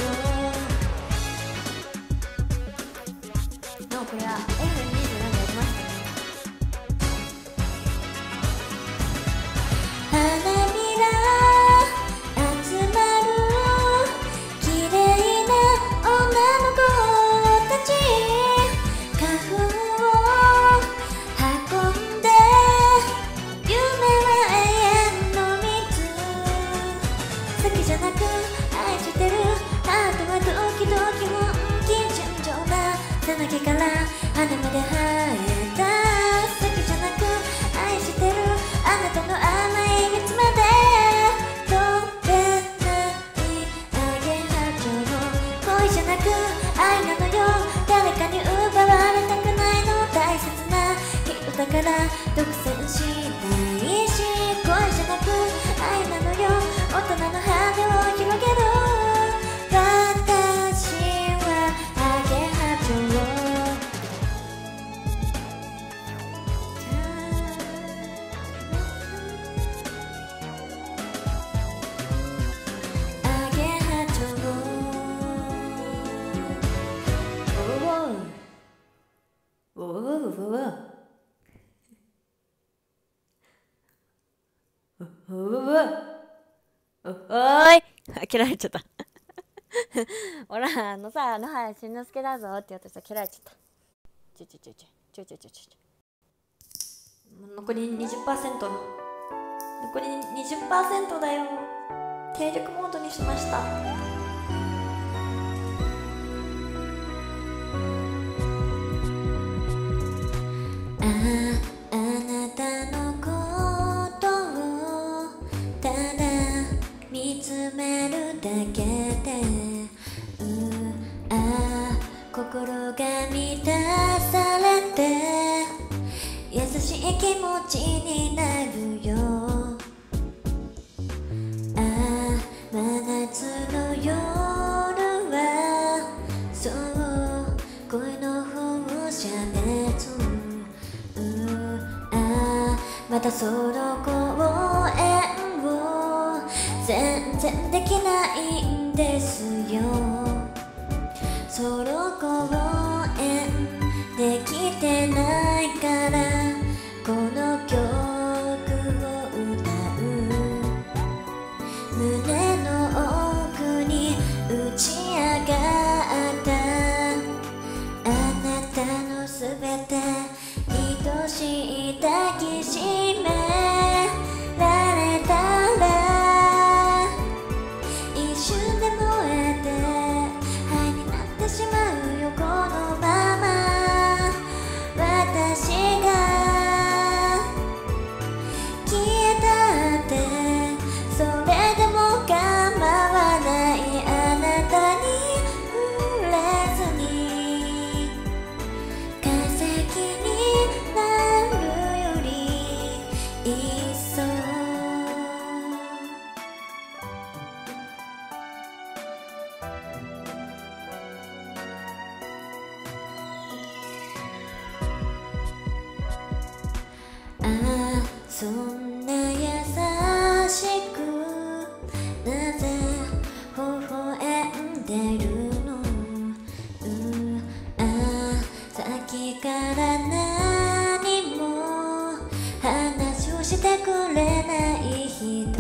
S2: ウ。
S1: でもこれは エフにじゅうなな やりましたね。
S2: 花びら集まる綺麗な女の子たち。花粉を運んで夢は永遠の蜜。好きじゃなく愛してる。ハートはドキドキ本気純情なさなぎから羽まで生えた。好きじゃなく愛してる。あなたの甘い蜜まで飛べないアゲハチョウ。恋じゃなく愛なのよ。誰かに奪われたくないの。大切な人だから独占したいし。恋じゃなく愛なのよ。大人の羽を広げる。私はアゲハチョウ。アゲハチョウ。
S1: おおおおおおおおおーい、切られちゃったほら、あのさ、野原しんのすけだぞって言うとさ、切られちゃった。ちょちょちょちょちょちょちょちょ残り にじゅっパーセント 残り にじゅっパーセント だよ。低力モードにしました。
S2: ああなたのことをただ見つめるだけで、うあ心が満たされて優しい気持ちになるよ。あ真夏の夜はそう恋の風車熱。またソロ公演を全然できないんですよ。ソロ公演できてないからこの曲を歌う。胸の奥に打ち上がったあなたのすべて愛しい抱きしめられたら一瞬で燃えて灰になってしま
S1: ああそんな優しくなぜ微笑んでるの、うああさっきから何も話をしてくれない人、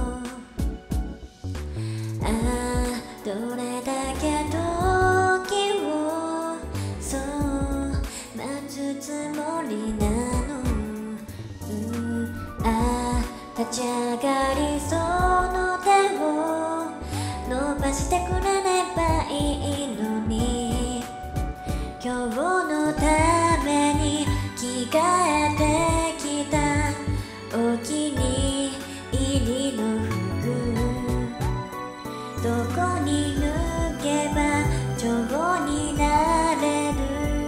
S1: ああどれだけ時をそう待つつもりなの、うああ立ち上がりそうの手を伸ばしてくれればいいのに、今日のために着替えてきたお気に入りの服、どこに脱げば蝶になれる、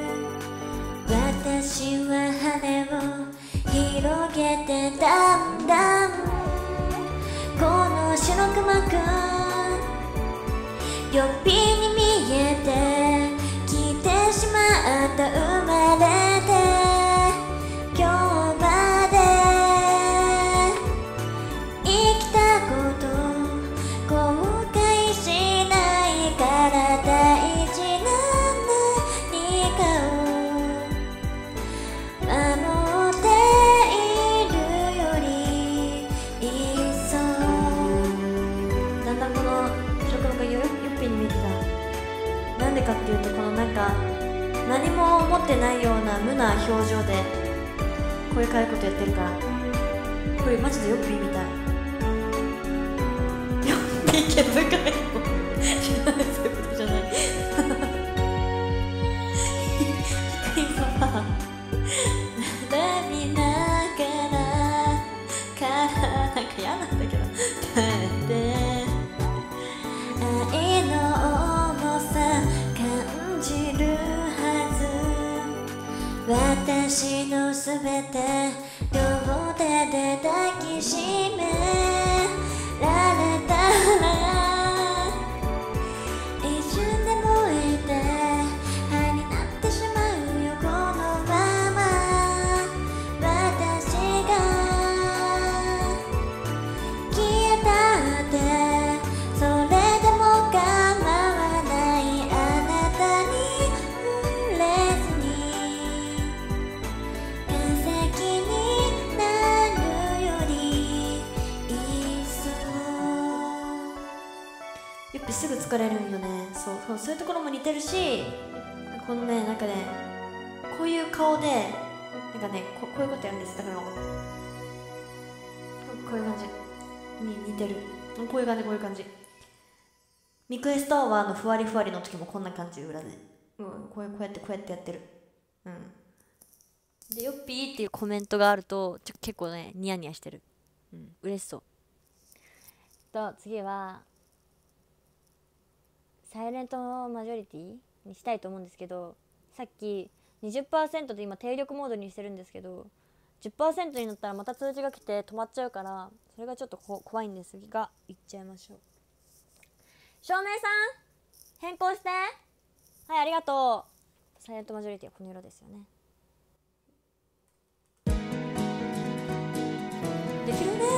S1: 私は羽を広げてだんだんこの白くまくよっぴに見えてきてしまった、生まれて今日まで生きたこと後悔しないから大事な何かを守っているよりいっそ、だんだんこの白黒がよっぴに見えてた。なんでかっていうと、このなんか何も思ってないような無な表情でこういう可愛いことやってるから、これマジでよっぴーみたい。よっぴー毛深いの知らない、そういうことじゃない光が並びながらからなんか嫌なんだけど耐えて愛の重さ感じるはず、私のすべて両手で抱きしめられたら一瞬で燃えて灰になってしまうよ、このまま私が消えたってそれでも構わない、あなたに触れずに化石になるよりいっそ。やっぱすぐ疲れるんよね。そうそう、そういうところも似てるし、このね、なんかね、こういう顔でなんかね、こ, こういうことやるんです。だからこういう感じに似てる。こういう感じ、こういう感じ。ミクエストアワーのふわりふわりの時もこんな感じ、裏で、うん、こうこうやってこうやってやってる。うんで、よっぴーっていうコメントがあるとちょ結構ねニヤニヤしてる。うん嬉しそう。と次はサイレントマジョリティにしたいと思うんですけど、さっき にじゅっパーセント で今低力モードにしてるんですけど、 じゅっパーセント になったらまた通知が来て止まっちゃうから、それがちょっとこ怖いんですが、いっちゃいましょう。照明さん変更して。はい、ありがとう。サイレントマジョリティはこの色ですよね。できるね。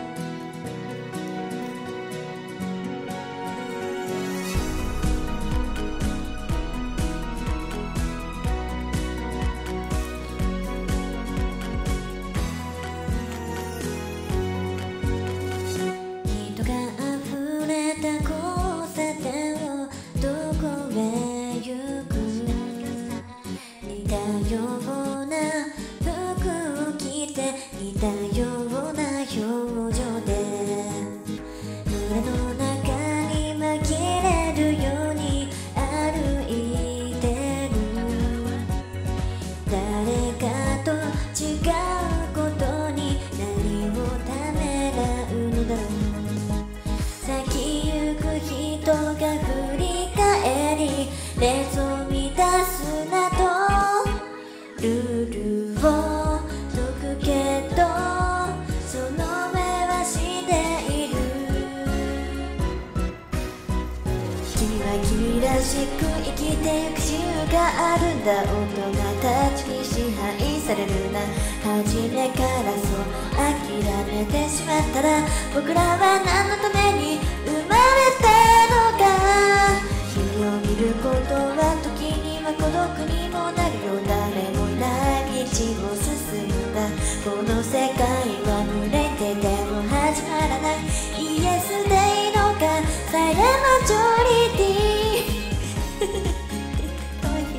S1: 人が溢れた交差点をどこへ行く、似たような服を着て似たような表情で群れの中に紛れるように歩いてる、誰かと違うことに何をためらうのだろう。先行く人が振り返り列を乱すなとルールを解くけど、その目はしている。
S2: 君は君らしく生きてゆく自由があるんだ。大人たちに支配されるな。初めからそう諦めてしまったら、僕らは何のために生まれたのか。君を見ることは時には孤独にもなるよ。誰もいない道を進むんだ。この世界は群れてても始まらない。イエスでいいのか、サイレンマジョリティかわいい。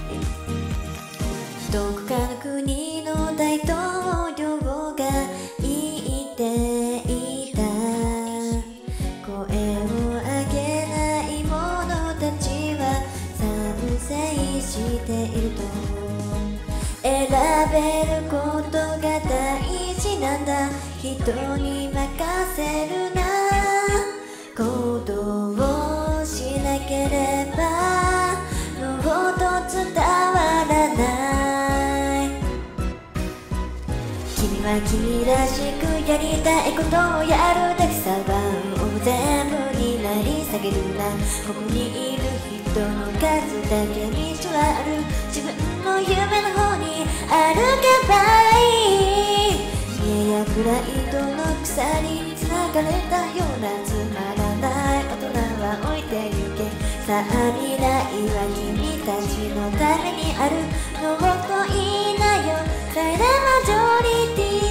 S2: どこかの国の大統領が言っていた。声を上げない者たちは賛成していると。選べることが大事なんだ。人に任せるな。行動をしなければ脳と伝わらない。君は君らしくやりたいことをやるだけさ。ワンを全部になり下げるな。ここにいる人の数だけ道はある。自分の夢の方に歩けばいい。家やプライドの鎖に繋がれたようなつまらない大人は置いてゆけ。さあ未来は君たちのためにある。ノーと言いなよ、サイレンマジョリティ。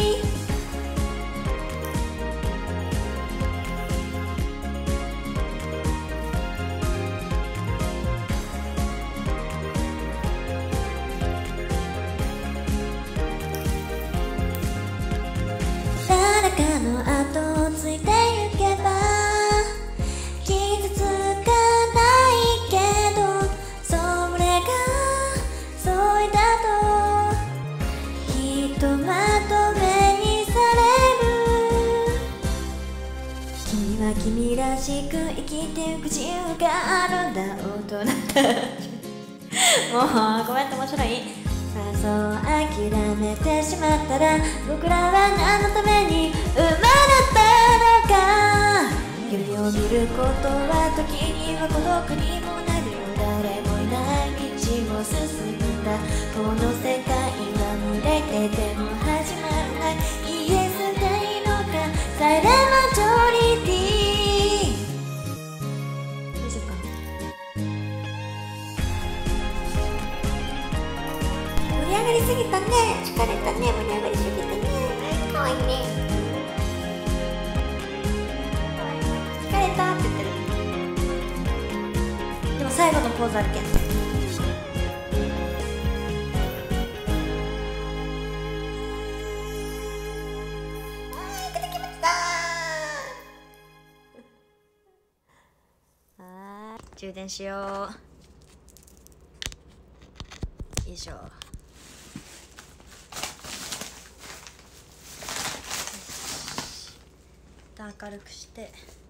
S2: 誰かの後をついてゆけば傷つかないけど、それがそうだとひとまとめにされる。君は君らしく生きてゆく自由があるんだ。大人たちもうごめんって面白い。そう諦めてしまったら、僕らは何のために生まれたのか。夢を見ることは時には孤独にもなるよ。誰もいない道を進むんだ。この世界は群れてても始まらない。イエスでいいのか、サイレンマジョリティ。大丈夫かな。盛り上がりすぎたね。疲れたね。盛り上がりすぎたね。かわいいね。疲れたって言ってる。でも最後のポーズあるけん。はい、充電しよう。よいしょ。明るくして、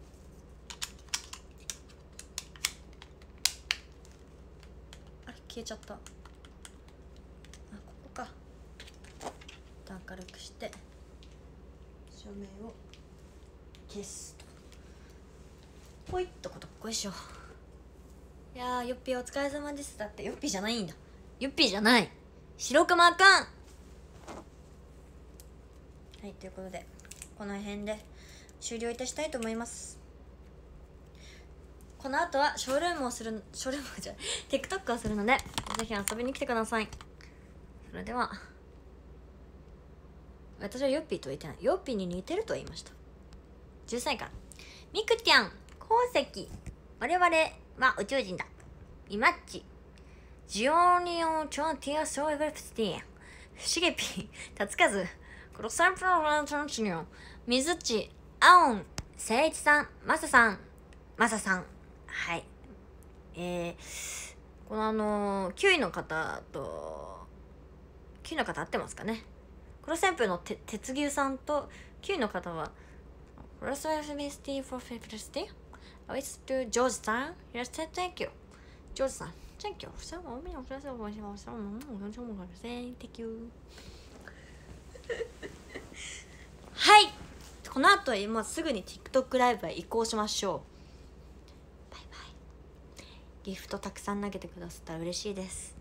S2: あれ消えちゃった。あ、ここか。明るくして照明を消すと。ほいっとことっこいしょ。いやー、よっぴーお疲れ様です。だってよっぴーじゃないんだ。よっぴーじゃない、白熊あかん。はい、ということでこの辺で終了いたしたいと思います。この後はショールームをする、ショールームじゃ TikTok をするので、ぜひ遊びに来てください。それでは、私はヨッピーとは言ってない。ヨッピーに似てるとは言いました。じゅっさいから。ミクちゃん、鉱石、我々は宇宙人だ。イマッチ、ジオニオチョンティアソイグルプスティア、シゲピー、タツカズ、クロサンプロランチョンチニョ、ミズッチ、アオン、セイチさん、マサさん、マサさん。はい。えー、このあのー、きゅういの方と、きゅういの方合ってますかね。クロス旋風のて鉄牛さんと、きゅういの方は、クロス旋風ミスティーフォーフィフィスティー、アウィストゥジョージさん、いらっしゃい、Thank you。ジョージさん、Thank you。さあ、おみのください、お願いします。お願いします。Thank you。はい。この後は今すぐに TikTok ライブへ移行しましょう。バイバイ。
S1: ギフトたくさん投げてくださったら嬉しいです。